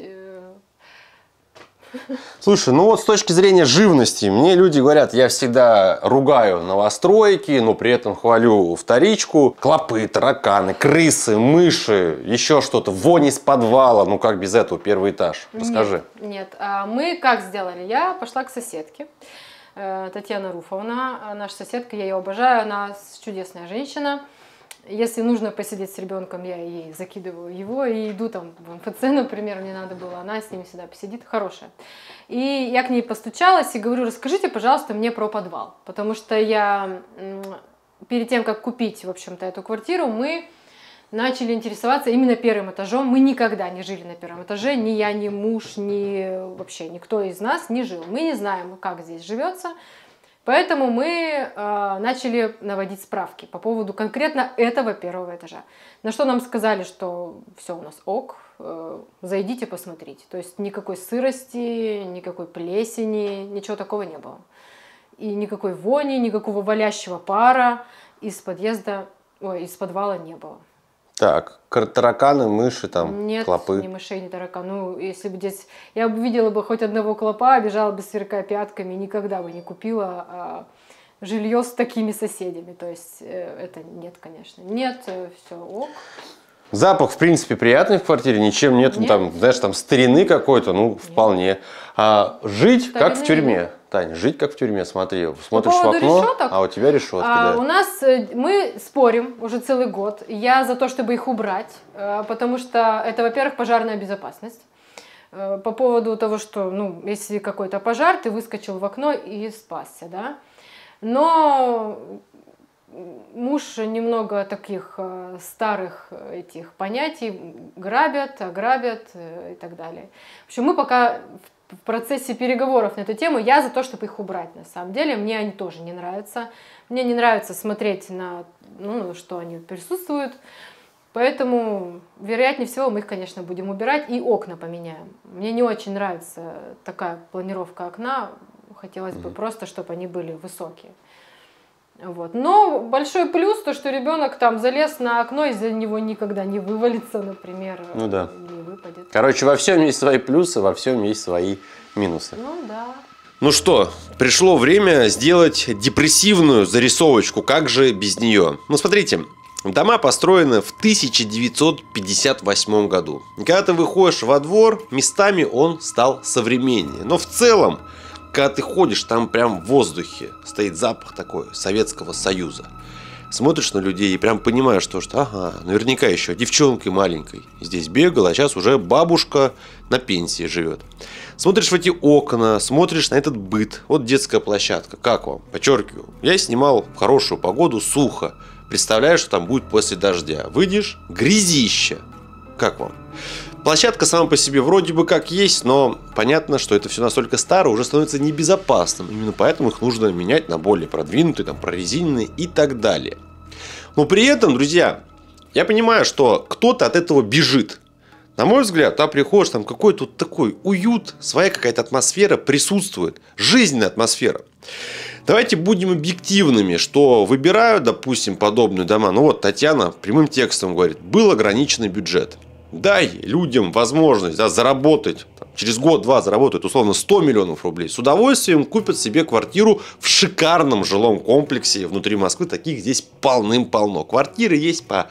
Слушай, ну вот с точки зрения живности, мне люди говорят, я всегда ругаю новостройки, но при этом хвалю вторичку. Клопы, тараканы, крысы, мыши, еще что-то, вонь из подвала. Ну как без этого первый этаж? Расскажи. Нет. Мы как сделали? Я пошла к соседке. Татьяна Руфовна, наша соседка, я ее обожаю, она чудесная женщина. Если нужно посидеть с ребенком, я ей закидываю его и иду там в МФЦ, например, мне надо было, она с ним всегда посидит, хорошая. И я к ней постучалась и говорю, расскажите, пожалуйста, мне про подвал, потому что я перед тем, как купить, в общем-то, эту квартиру, мы начали интересоваться именно первым этажом. Мы никогда не жили на первом этаже, ни я, ни муж, ни вообще никто из нас не жил. Мы не знаем, как здесь живется. Поэтому мы начали наводить справки по поводу конкретно этого первого этажа. На что нам сказали, что все у нас ок, зайдите, посмотрите. То есть никакой сырости, никакой плесени, ничего такого не было. И никакой вони, никакого валящего пара из подвала не было. Так, тараканы, мыши, там, Нет, клопы. ни мышей, ни таракан. Ну, если бы здесь... Я бы видела бы хоть одного клопа, бежала бы сверкая пятками, никогда бы не купила жилье с такими соседями. То есть это нет, конечно. Нет, все ок. Запах, в принципе, приятный в квартире, ничем нет, Нет. там, знаешь, там старины какой-то, ну, вполне. А жить Старины как в тюрьме. нет. Таня, жить как в тюрьме, смотри, смотришь в поводу окно, решеток, а у тебя решетки, да. У нас, мы спорим уже целый год. Я за то, чтобы их убрать, потому что это, во-первых, пожарная безопасность. по поводу того, что, ну, если какой-то пожар, ты выскочил в окно и спасся, да. Но муж немного таких старых этих понятий: грабят, ограбят и так далее. В общем, мы пока в процессе переговоров на эту тему. Я за то, чтобы их убрать, на самом деле. Мне они тоже не нравятся. Мне не нравится смотреть на, ну, что они присутствуют. Поэтому, вероятнее всего, мы их, конечно, будем убирать и окна поменяем. Мне не очень нравится такая планировка окна. Хотелось бы просто, чтобы они были высокие. Вот. Но большой плюс то, что ребенок там залез на окно, из-за него никогда не вывалится, например, ну, да. не выпадет. Короче, во всем есть свои плюсы, во всем есть свои минусы. Ну да. Ну что, пришло время сделать депрессивную зарисовочку. Как же без нее? Ну, смотрите, дома построены в 1958 году. И когда ты выходишь во двор, местами он стал современнее. Но в целом, когда ты ходишь, там прям в воздухе стоит запах такой Советского Союза. Смотришь на людей и прям понимаешь, что ага, наверняка еще девчонкой маленькой здесь бегала, а сейчас уже бабушка на пенсии живет. Смотришь в эти окна, смотришь на этот быт. Вот детская площадка. Как вам? Подчеркиваю, я снимал в хорошую погоду, сухо. Представляешь, что там будет после дождя. Выйдешь, грязище. Как вам? Площадка сама по себе вроде бы как есть, но понятно, что это все настолько старо, уже становится небезопасным. Именно поэтому их нужно менять на более продвинутые, там, прорезиненные и так далее. Но при этом, друзья, я понимаю, что кто-то от этого бежит. На мой взгляд, там приходишь, там какой-то вот такой уют, своя какая-то атмосфера присутствует, жизненная атмосфера. Давайте будем объективными, что выбирают, допустим, подобные дома. Ну вот Татьяна прямым текстом говорит: был ограниченный бюджет. Дай людям возможность, да, заработать, через год-два заработают условно 100 миллионов рублей. С удовольствием купят себе квартиру в шикарном жилом комплексе внутри Москвы. Таких здесь полным-полно. Квартиры есть по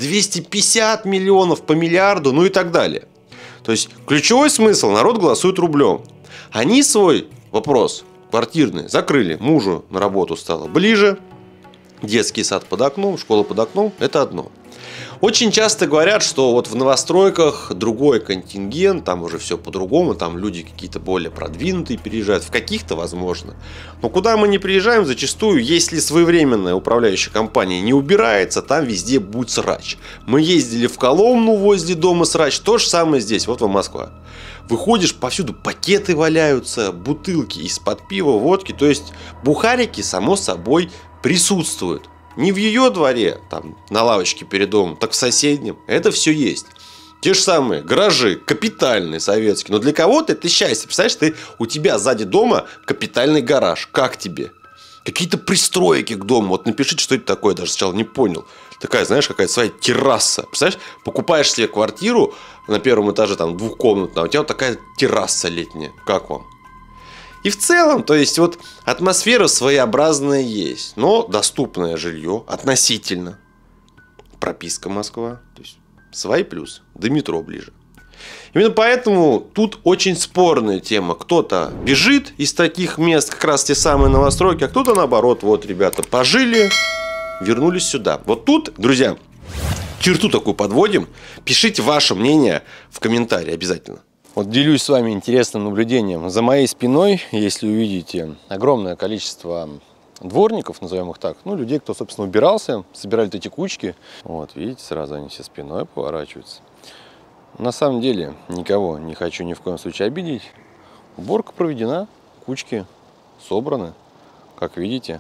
250 миллионов, по миллиарду, ну и так далее. То есть ключевой смысл: народ голосует рублем. Они свой вопрос квартирный закрыли. Мужу на работу стало ближе. Детский сад под окном, школа под окном – это одно. Очень часто говорят, что вот в новостройках другой контингент, там уже все по-другому, там люди какие-то более продвинутые переезжают, в каких-то возможно. Но куда мы не приезжаем, зачастую, если своевременная управляющая компания не убирается, там везде будет срач. Мы ездили в Коломну возле дома срач, то же самое здесь, вот вам Москва. Выходишь, повсюду пакеты валяются, бутылки из-под пива, водки, то есть бухарики, само собой, присутствуют. Не в ее дворе, там, на лавочке перед домом, так в соседнем. Это все есть. Те же самые гаражи, капитальные советские. Но для кого-то это счастье. Представляешь, у тебя сзади дома капитальный гараж. Как тебе? Какие-то пристройки к дому. Вот напишите, что это такое. Даже сначала не понял. Такая, знаешь, какая-то своя терраса. Представляешь, покупаешь себе квартиру на первом этаже, там, двухкомнатную, а у тебя вот такая терраса летняя. Как вам? И в целом, то есть, вот атмосфера своеобразная есть, но доступное жилье относительно. Прописка Москва, то есть свои плюсы, до метро ближе. Именно поэтому тут очень спорная тема. Кто-то бежит из таких мест, как раз те самые новостройки, а кто-то наоборот, вот, ребята, пожили, вернулись сюда. Вот тут, друзья, черту такую подводим. Пишите ваше мнение в комментарии обязательно. Вот делюсь с вами интересным наблюдением. За моей спиной, если увидите, огромное количество дворников, назовем их так, ну, людей, кто, собственно, убирался, собирали эти кучки. Вот, видите, сразу они все спиной поворачиваются. На самом деле, никого не хочу ни в коем случае обидеть. Уборка проведена, кучки собраны, как видите,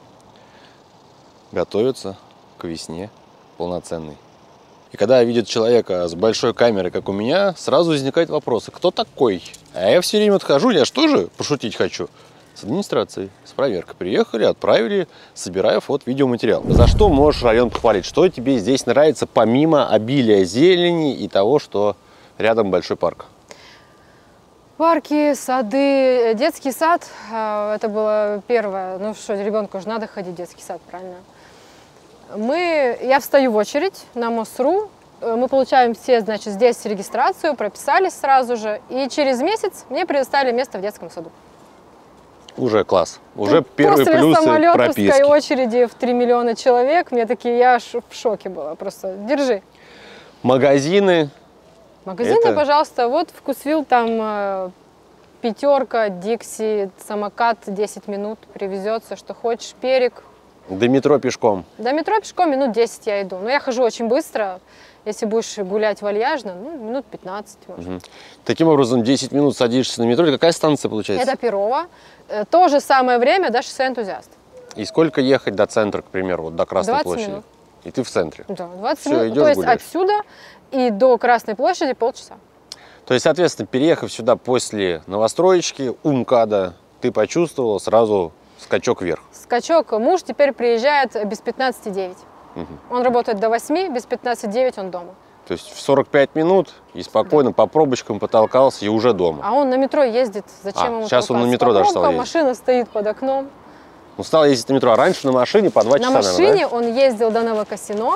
готовятся к весне полноценной. И когда видят человека с большой камерой, как у меня, сразу возникает вопрос: кто такой? А я все время отхожу, я же тоже пошутить хочу. С администрацией, с проверкой. Приехали, отправили, собираю фото-видеоматериал. За что можешь район похвалить? Что тебе здесь нравится, помимо обилия зелени и того, что рядом большой парк? Парки, сады, детский сад, это было первое. Ну что, ребенку же надо ходить в детский сад, правильно? Я встаю в очередь на МОСРУ, мы получаем все, значит, здесь регистрацию, прописались сразу же, и через месяц мне предоставили место в детском саду. Уже класс, уже первый плюс прописки. После очереди в 3 миллиона человек, я аж в шоке была, просто держи. Магазины, Магазины, пожалуйста, вот Вкусвилл, там пятерка, Дикси, самокат 10 минут, привезется, что хочешь, перек. До метро пешком? До метро пешком минут 10 я иду. Но я хожу очень быстро. Если будешь гулять вальяжно, ну, минут 15 может. Таким образом, 10 минут садишься на метро. Какая станция получается? Это Перово. То же самое время до шоссе Энтузиаст. И сколько ехать до центра, к примеру, вот до Красной 20 площади? минут. И ты в центре? Да, 20 Все, минут. идешь, То есть гуляешь. отсюда и до Красной площади полчаса. То есть, соответственно, переехав сюда после новостроечки, у МКАДа, ты почувствовал сразу скачок вверх? Скачок. Муж теперь приезжает без 15:09. Он работает до 8, без 15:09 он дома. То есть в 45 минут и спокойно по пробочкам потолкался и уже дома. А он на метро ездит. Зачем ему сейчас он на толкаться? метро По даже стал пробкам, ездить. машина стоит под окном. Он стал ездить на метро, а раньше на машине по 2 часа, На машине, наверное, да? он ездил до Новокосино.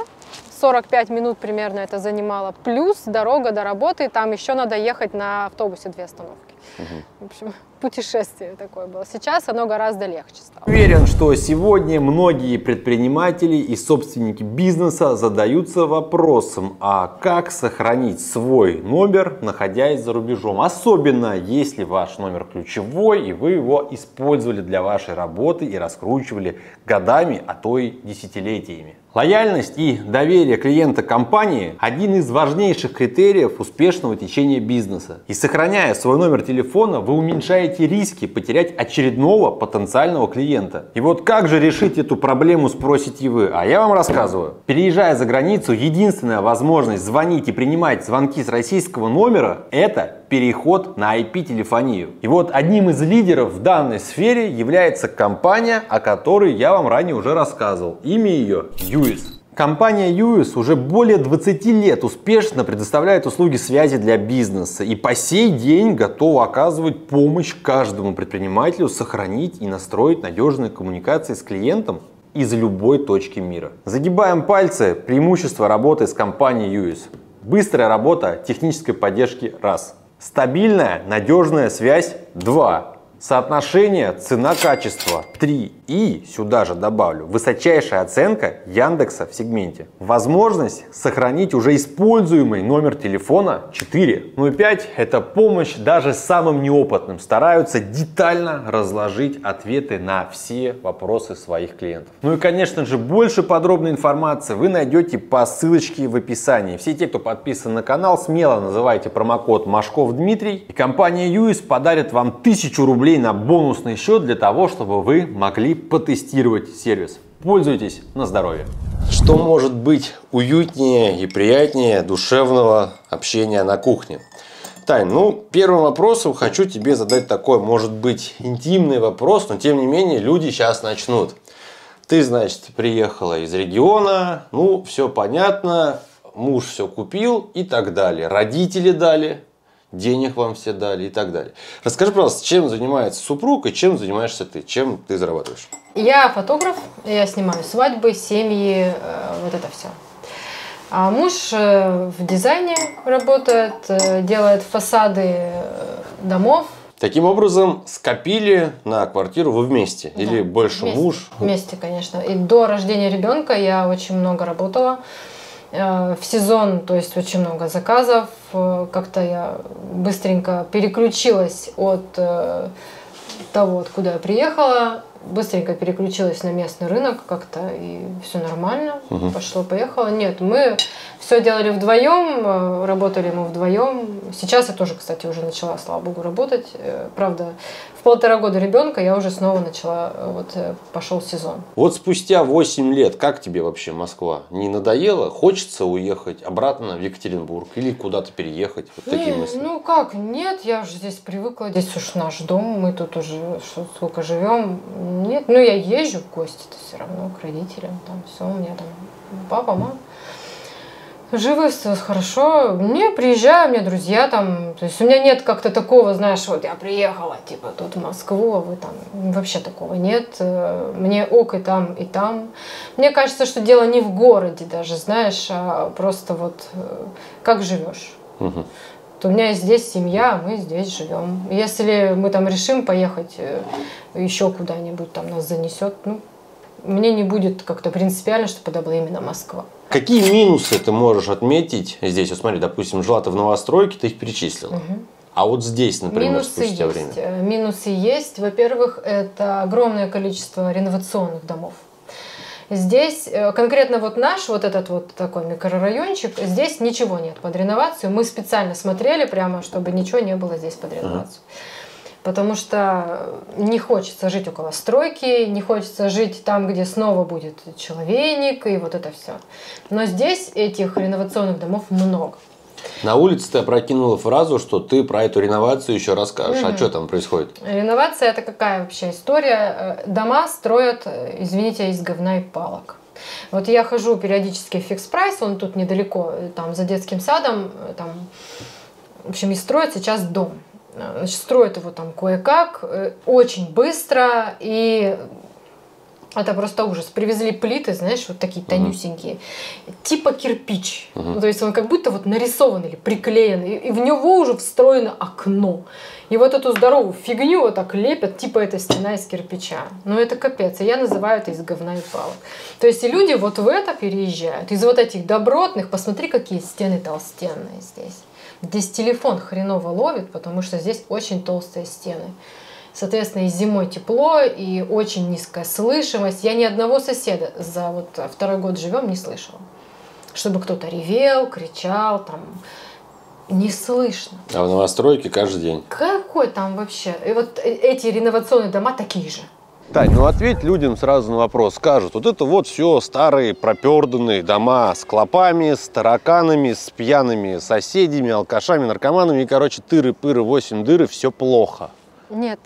45 минут примерно это занимало. Плюс дорога до работы. Там еще надо ехать на автобусе 2 остановки. В общем, путешествие такое было. Сейчас оно гораздо легче стало. Уверен, что сегодня многие предприниматели и собственники бизнеса задаются вопросом, а как сохранить свой номер, находясь за рубежом. Особенно, если ваш номер ключевой, и вы его использовали для вашей работы и раскручивали годами, а то и десятилетиями. Лояльность и доверие клиента компании – один из важнейших критериев успешного течения бизнеса. И сохраняя свой номер телефона, вы уменьшаете риски потерять очередного потенциального клиента. И вот как же решить эту проблему, спросите вы? А я вам рассказываю. Переезжая за границу, единственная возможность звонить и принимать звонки с российского номера – это переход на IP-телефонию. И вот одним из лидеров в данной сфере является компания, о которой я вам ранее уже рассказывал. Имя ее UIS. Компания UIS уже более 20 лет успешно предоставляет услуги связи для бизнеса и по сей день готова оказывать помощь каждому предпринимателю сохранить и настроить надежные коммуникации с клиентом из любой точки мира. Загибаем пальцы. Преимущество работы с компанией UIS. Быстрая работа технической поддержки – раз. Стабильная, надежная связь – 2. Соотношение цена-качество – 3. И сюда же добавлю высочайшая оценка Яндекса в сегменте. Возможность сохранить уже используемый номер телефона – 4. Ну и 5 – это помощь даже самым неопытным. Стараются детально разложить ответы на все вопросы своих клиентов. Ну и, конечно же, больше подробной информации вы найдете по ссылочке в описании. Все те, кто подписан на канал, смело называйте промокод Машков Дмитрий. И компания UIS подарит вам 1000 рублей на бонусный счет для того, чтобы вы могли потестировать сервис. Пользуйтесь на здоровье. Что может быть уютнее и приятнее душевного общения на кухне? Тань, ну, первым вопросом хочу тебе задать такой, может быть, интимный вопрос, но тем не менее люди сейчас начнут. Ты, значит, приехала из региона, ну, все понятно, муж все купил и так далее. Родители дали, денег вам все дали и так далее. Расскажи, пожалуйста, чем занимается супруг и чем занимаешься ты? Чем ты зарабатываешь? Я фотограф, я снимаю свадьбы, семьи, вот это все. А муж в дизайне работает, делает фасады домов. Таким образом, скопили на квартиру вы вместе? Да, или больше вместе, муж? Вместе, конечно. И до рождения ребенка я очень много работала. В сезон, то есть очень много заказов. Как-то я быстренько переключилась от того, откуда я приехала. Быстренько переключилась на местный рынок как-то, и все нормально, пошло-поехало. Нет, мы все делали вдвоем, работали мы вдвоем. Сейчас я тоже, кстати, уже начала, слава богу, работать. Правда, в 1,5 года ребенка я уже снова начала, вот пошел сезон. Вот спустя 8 лет, как тебе вообще Москва? Не надоело? Хочется уехать обратно в Екатеринбург или куда-то переехать? Вот такие мысли. Ну как, нет, я уже здесь привыкла, здесь уж наш дом, мы тут уже сколько живем. Нет, ну я езжу в гости-то все равно к родителям, там все, у меня там папа, мама. Живы, все хорошо. Не, приезжаю, у меня друзья там. То есть у меня нет как-то такого, знаешь, вот я приехала, типа, тут в Москву, а вы там. Вообще такого нет. Мне ок и там, и там. Мне кажется, что дело не в городе даже, знаешь, а просто вот как живешь. То у меня здесь семья, а мы здесь живем. Если мы там решим поехать еще куда-нибудь, там нас занесет, ну, мне не будет как-то принципиально, чтобы это была именно Москва. Какие минусы ты можешь отметить здесь? Вот смотри, допустим, жила ты в новостройке, ты их перечислила. А вот здесь, например, Минусы спустя есть. время. Минусы есть. Во-первых, это огромное количество реновационных домов. Здесь, конкретно вот наш, вот этот вот такой микрорайончик, здесь ничего нет под реновацию. Мы специально смотрели прямо, чтобы ничего не было здесь под реновацию. Потому что не хочется жить около стройки, не хочется жить там, где снова будет человейник и вот это все. Но здесь этих реновационных домов много. На улице ты опрокинула фразу, что ты про эту реновацию еще расскажешь. А что там происходит? Реновация – это какая вообще история? Дома строят, извините, из говна и палок. Вот я хожу периодически в Фикс Прайс, он тут недалеко, там за детским садом, там, в общем, и строят сейчас дом. Значит, строят его там кое-как, очень быстро, и это просто ужас. Привезли плиты, знаешь, вот такие тонюсенькие, типа кирпич. Ну, то есть он как будто вот нарисован или приклеен, и в него уже встроено окно. И вот эту здоровую фигню вот так лепят, типа это стена из кирпича. Ну это капец, и я называю это из говна и палок. То есть и люди вот в это переезжают, из вот этих добротных, посмотри, какие стены толстенные здесь. Здесь телефон хреново ловит, потому что здесь очень толстые стены. Соответственно, и зимой тепло, и очень низкая слышимость. Я ни одного соседа за вот 2-й год живем не слышала. Чтобы кто-то ревел, кричал, там, не слышно. А в новостройке каждый день. Какой там вообще? И вот эти реновационные дома такие же. Тань, ну ответь людям сразу на вопрос. Скажут, вот это вот все старые проперданные дома с клопами, с тараканами, с пьяными соседями, алкашами, наркоманами. И, короче, тыры-пыры, 8 дыр, и все плохо. Нет.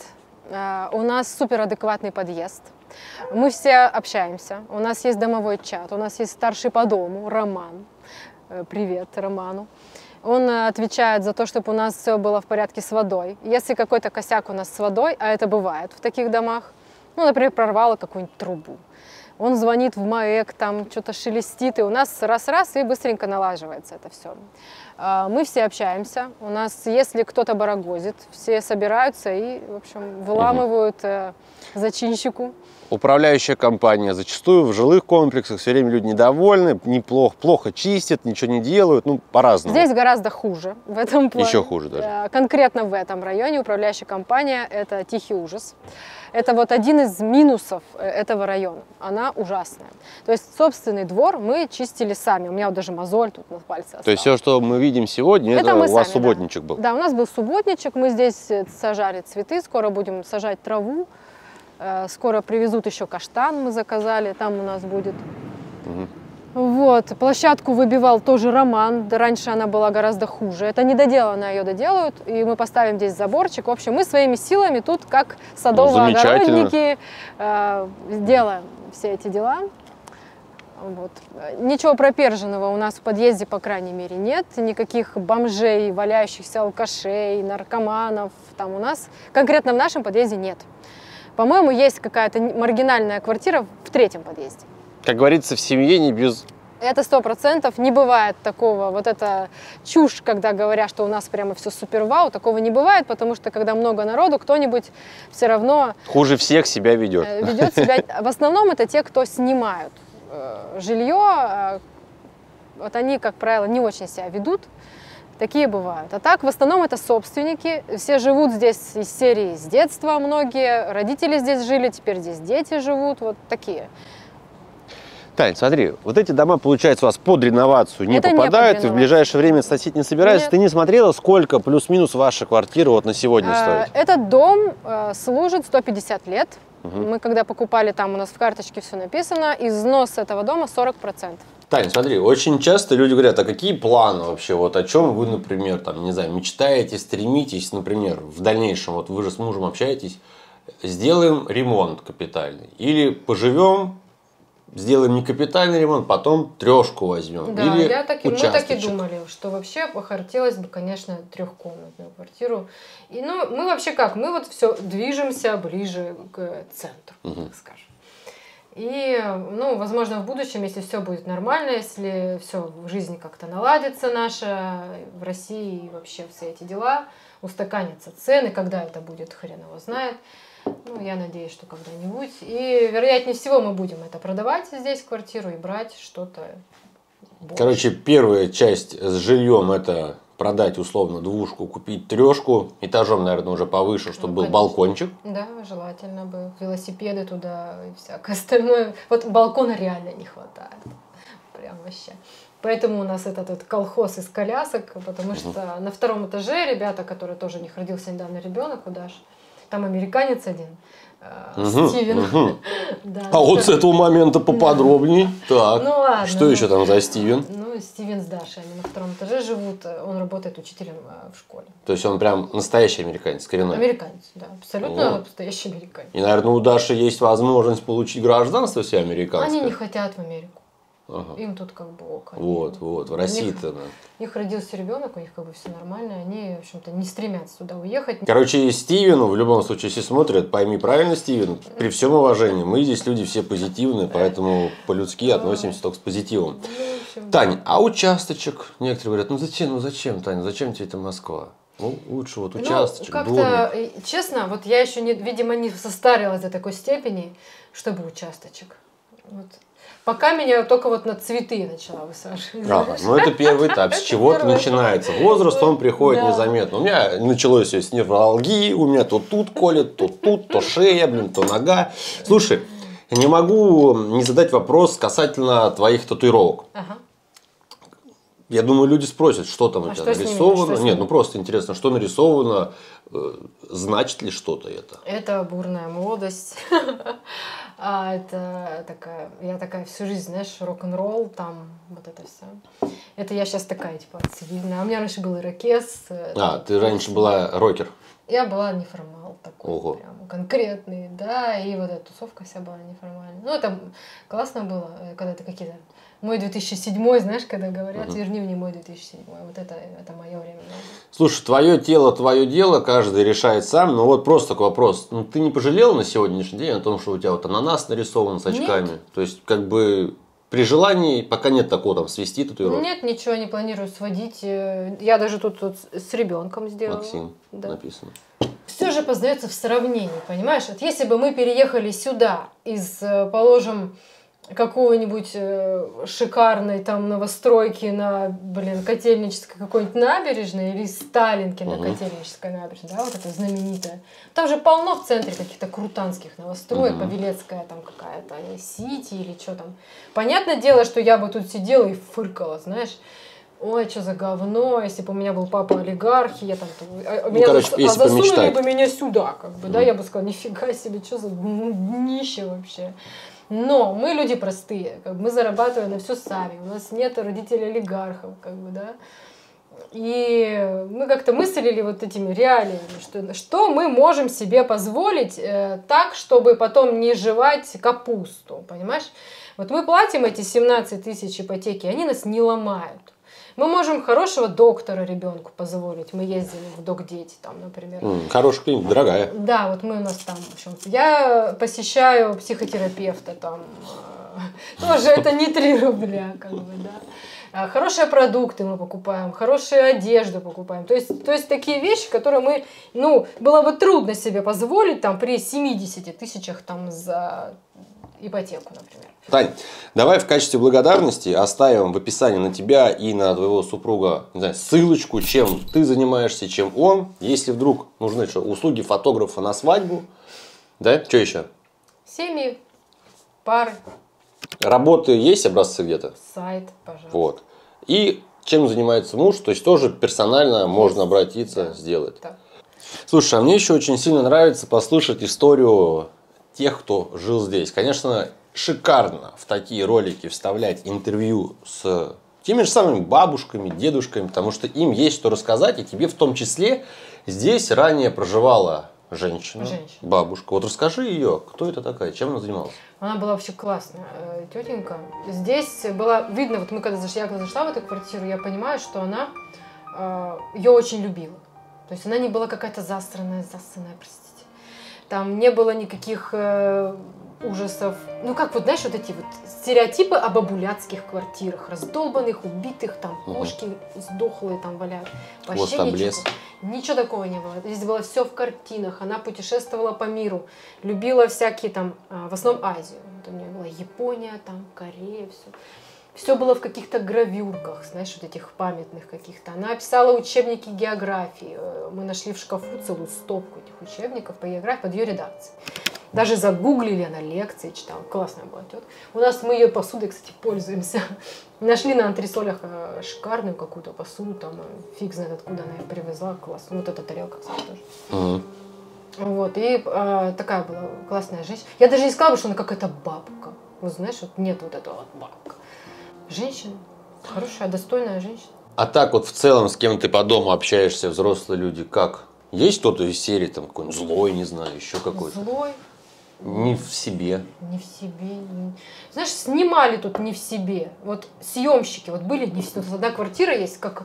У нас суперадекватный подъезд. Мы все общаемся. У нас есть домовой чат. У нас есть старший по дому, Роман. Привет Роману. Он отвечает за то, чтобы у нас все было в порядке с водой. Если какой-то косяк у нас с водой, а это бывает в таких домах, ну, например, прорвало какую-нибудь трубу. Он звонит в МАЭК, там что-то шелестит, и у нас раз-раз, и быстренько налаживается это все. Мы все общаемся. У нас, если кто-то барагозит, все собираются и, в общем, выламывают зачинщику. Управляющая компания. Зачастую в жилых комплексах все время люди недовольны, плохо чистят, ничего не делают, ну, по-разному. Здесь гораздо хуже в этом плане. Еще хуже даже. Конкретно в этом районе управляющая компания – это тихий ужас. Это вот один из минусов этого района. Она ужасная. То есть собственный двор мы чистили сами. У меня вот даже мозоль тут на пальце осталась. То есть все, что мы видим сегодня, это у вас субботничек был? Да, у нас был субботничек. Мы здесь сажали цветы, скоро будем сажать траву. Скоро привезут еще каштан, мы заказали, там у нас будет. Вот, площадку выбивал тоже Роман, раньше она была гораздо хуже. Это недоделанно, ее доделают, и мы поставим здесь заборчик. В общем, мы своими силами тут, как садовые огородники, делаем все эти дела. Вот. Ничего проперженного у нас в подъезде, по крайней мере, нет. Никаких бомжей, валяющихся алкашей, наркоманов. Там у нас, конкретно в нашем подъезде, нет. По-моему, есть какая-то маргинальная квартира в 3-м подъезде. Как говорится, в семье не без... Это 100%. Не бывает такого, вот это чушь, когда говорят, что у нас прямо все супер-вау. Такого не бывает, потому что, когда много народу, кто-нибудь все равно... Хуже всех себя ведет. Ведет себя... В основном это те, кто снимают жилье. Вот они, как правило, не очень себя ведут. Такие бывают. А так, в основном, это собственники. Все живут здесь из серии с детства многие. Родители здесь жили, теперь здесь дети живут. Вот такие. Тань, смотри, вот эти дома, получается, у вас под реновацию не попадают, и в ближайшее время сносить не собираются. Нет. Ты не смотрела, сколько плюс-минус ваша квартира вот на сегодня стоит? Этот дом служит 150 лет. Мы когда покупали, там у нас в карточке все написано. Износ этого дома 40%. Тань, смотри, очень часто люди говорят, а какие планы вообще, вот о чем вы, например, там, не знаю, мечтаете, стремитесь, например, в дальнейшем, вот вы же с мужем общаетесь, сделаем ремонт капитальный, или поживем, сделаем не капитальный ремонт, потом трешку возьмем, да, или мы так и думали, что вообще хотелось бы, конечно, 3-комнатную квартиру. И, ну, мы вообще как, мы вот все движемся ближе к центру, так скажем. И, ну, возможно, в будущем, если все будет нормально, если все в жизни как-то наладится наша, в России и вообще все эти дела, устаканятся цены, когда это будет, хрен его знает. Ну, я надеюсь, что когда-нибудь. И, вероятнее всего, мы будем это продавать здесь, квартиру, и брать что-то Короче, первая часть с жильем это продать условно двушку, купить трешку, этажом, наверное, уже повыше, чтобы был балкончик. Да, желательно бы. Велосипеды туда и всякое остальное. Вот балкона реально не хватает. Прям вообще. Поэтому у нас этот колхоз из колясок, потому что на втором этаже ребята, которые тоже у них родился недавно ребенок, куда ж, там американец один, Стивен. Да, а вот с этого момента поподробнее. Так, ну ладно. Что еще там за Стивен? Ну, Стивен с Дашей, они на втором этаже живут, он работает учителем в школе. То есть он прям настоящий американец, коренной? Американец, да, абсолютно настоящий американец. И, наверное, у Даши есть возможность получить гражданство все американское? Они не хотят в Америку. Ага. Им тут как бы ок. Вот, в России-то. У них родился ребенок, у них как бы все нормально, они, в общем-то, не стремятся туда уехать. Короче, Стивену, в любом случае, если смотрят, пойми правильно, Стивен, при всем уважении, мы здесь люди все позитивные, поэтому по-людски относимся только с позитивом. Тань, а участочек? Некоторые говорят, ну зачем, Таня, зачем тебе это Москва? Ну, лучше вот участочек, как-то, честно, вот я еще, видимо, не состарилась до такой степени, чтобы участочек. Вот. Пока меня только вот на цветы начала высаживать. Ага, ну это первый этап, с чего-то начинается. Возраст, он приходит незаметно. У меня началось все с невралгии, у меня то тут колет, то тут, то шея, то нога. Слушай, не могу не задать вопрос касательно твоих татуировок. Ага. Я думаю, люди спросят, что там у тебя нарисовано. Нет, ну просто интересно, что нарисовано, значит ли что-то это? Это бурная молодость. Это такая, я такая всю жизнь, знаешь, рок-н-ролл, там вот это все. Это я сейчас такая, типа, цивильная. А у меня раньше был ирокез. Ты раньше была рокер? Я была неформал такой, Ого. прям конкретный, да, и вот эта тусовка вся была неформальная. Ну, это классно было, когда ты какие-то... Мой 2007, знаешь, когда говорят, верни мне мой 2007. Вот это мое время. Слушай, твое тело, твое дело, каждый решает сам. Но вот просто такой вопрос. Ну, ты не пожалел на сегодняшний день о том, что у тебя вот ананас нарисован с очками? Нет. То есть, как бы, при желании, пока нет такого, там, свести татуировку? Нет, ничего не планирую сводить. Я даже тут с ребенком сделала. Максим, написано. Все же познается в сравнении, понимаешь? Вот если бы мы переехали сюда из, положим, какой-нибудь шикарной там новостройки на, Котельнической какой-нибудь набережной или Сталинки на Котельнической набережной, да, вот это знаменитое. Там же полно в центре каких-то крутанских новостроек, Павелецкая там какая-то, Сити или что там. Понятное дело, что я бы тут сидела и фыркала, знаешь. Ой, что за говно, если бы у меня был папа олигарх, я там... засунули бы меня сюда, как бы, да, я бы сказала, нифига себе, что за днище вообще. Но мы люди простые, как бы, мы зарабатываем на все сами, у нас нет родителей олигархов, как бы, да. И мы как-то мыслили вот этими реалиями, что мы можем себе позволить так, чтобы потом не жевать капусту, понимаешь? Вот мы платим эти 17 тысяч ипотеки, они нас не ломают. Мы можем хорошего доктора ребенку позволить. Мы ездили в док-дети, там, например. Хорошая клиника, дорогая. Да, вот мы у нас там, в общем-то. Я посещаю психотерапевта там. Тоже это не 3 рубля, как бы, да. Хорошие продукты мы покупаем, хорошую одежду покупаем. То есть такие вещи, которые мы, было бы трудно себе позволить там при 70 тысячах там за ипотеку, например. Тань, давай в качестве благодарности оставим в описании на тебя и на твоего супруга, не знаю, ссылочку, чем ты занимаешься, чем он. Если вдруг нужны услуги фотографа на свадьбу, да, что еще? Семьи, пары. Работы есть, образцы где-то? Сайт, пожалуйста. Вот. И чем занимается муж, то есть тоже персонально можно обратиться, сделать. Да. Слушай, а мне еще очень сильно нравится послушать историю тех, кто жил здесь. Конечно, шикарно в такие ролики вставлять интервью с теми же самыми бабушками, дедушками, потому что им есть что рассказать, и тебе в том числе здесь ранее проживала женщина. Бабушка. Вот расскажи ее, кто это такая, чем она занималась? Она была вообще классная тетенька. Здесь было видно, вот я когда зашла в эту квартиру, я понимаю, что она ее очень любила. То есть она не была какая-то засранная, простите. Там не было никаких ужасов. Ну, как вот, знаешь, вот эти вот стереотипы о бабуляцких квартирах. Раздолбанных, убитых, там, кошки сдохлые там валяют. Вообще ничего такого не было. Здесь было все в картинах. Она путешествовала по миру. Любила всякие там, в основном Азию. Вот у нее была Япония, там, Корея, все. Все было в каких-то гравюрках, знаешь, вот этих памятных каких-то. Она писала учебники географии. Мы нашли в шкафу целую стопку этих учебников по географии под ее редакцией. Даже загуглили, она лекции читала. Классная была тетка. У нас мы ее посудой, кстати, пользуемся. Нашли на антресолях шикарную какую-то посуду, там фиг знает откуда она ее привезла. Классно. Вот эта тарелка, кстати, тоже. Вот, и такая была классная женщина. Я даже не сказала бы, что она какая-то бабка. Вот знаешь, вот нет вот этого вот бабка. Женщина. Хорошая, достойная женщина. А так вот в целом, с кем ты по дому общаешься, взрослые люди, как? Есть кто-то из серии, там, какой-нибудь злой, не знаю, еще какой-то? Злой. Не в себе. Не в себе. Знаешь, снимали тут не в себе. Вот съемщики вот были не в себе. Тут одна квартира есть, как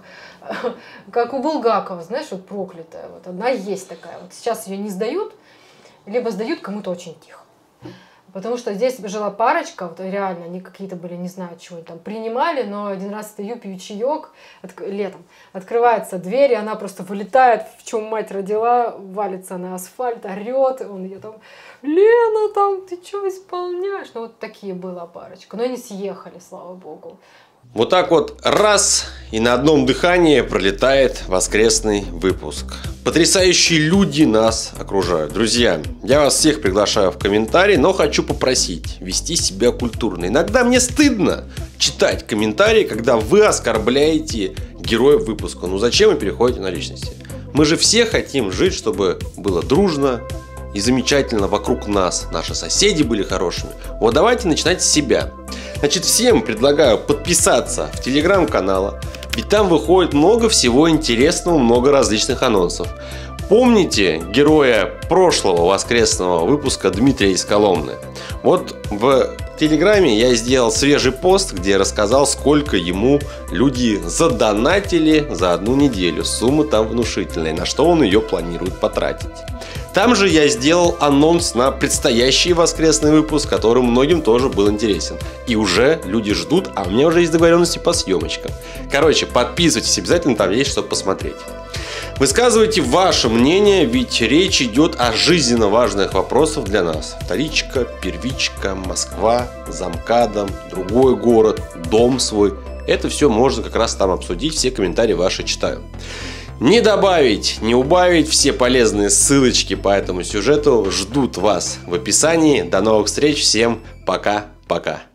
у Булгакова, знаешь, вот проклятая. Вот одна есть такая. Вот сейчас ее не сдают, либо сдают кому-то очень тихо. Потому что здесь жила парочка, вот реально, они какие-то были, не знаю, чего они там принимали, но один раз стою, пью чаек летом, открывается дверь, и она просто вылетает, в чем мать родила, валится на асфальт, орет, он ее там, Лена, там, ты что исполняешь? Ну, вот такие была парочка, но они съехали, слава богу. Вот так вот раз и на одном дыхании пролетает воскресный выпуск. Потрясающие люди нас окружают. Друзья, я вас всех приглашаю в комментарии, но хочу попросить вести себя культурно. Иногда мне стыдно читать комментарии, когда вы оскорбляете героев выпуска. Ну зачем вы переходите на личности? Мы же все хотим жить, чтобы было дружно и замечательно вокруг нас. Наши соседи были хорошими. Вот давайте начинать с себя. Значит, всем предлагаю подписаться в телеграм-канал, ведь там выходит много всего интересного, много различных анонсов. Помните героя прошлого воскресного выпуска Дмитрия из Коломны? Вот в телеграме я сделал свежий пост, где рассказал, сколько ему люди задонатили за одну неделю. Сумма там внушительная, на что он ее планирует потратить. Там же я сделал анонс на предстоящий воскресный выпуск, который многим тоже был интересен. И уже люди ждут, а у меня уже есть договоренности по съемочкам. Короче, подписывайтесь обязательно, там есть что посмотреть. Высказывайте ваше мнение, ведь речь идет о жизненно важных вопросах для нас. Вторичка, первичка, Москва, замкадом, другой город, дом свой. Это все можно как раз там обсудить, все комментарии ваши читаю. Не добавить, не убавить, все полезные ссылочки по этому сюжету ждут вас в описании. До новых встреч, всем пока-пока.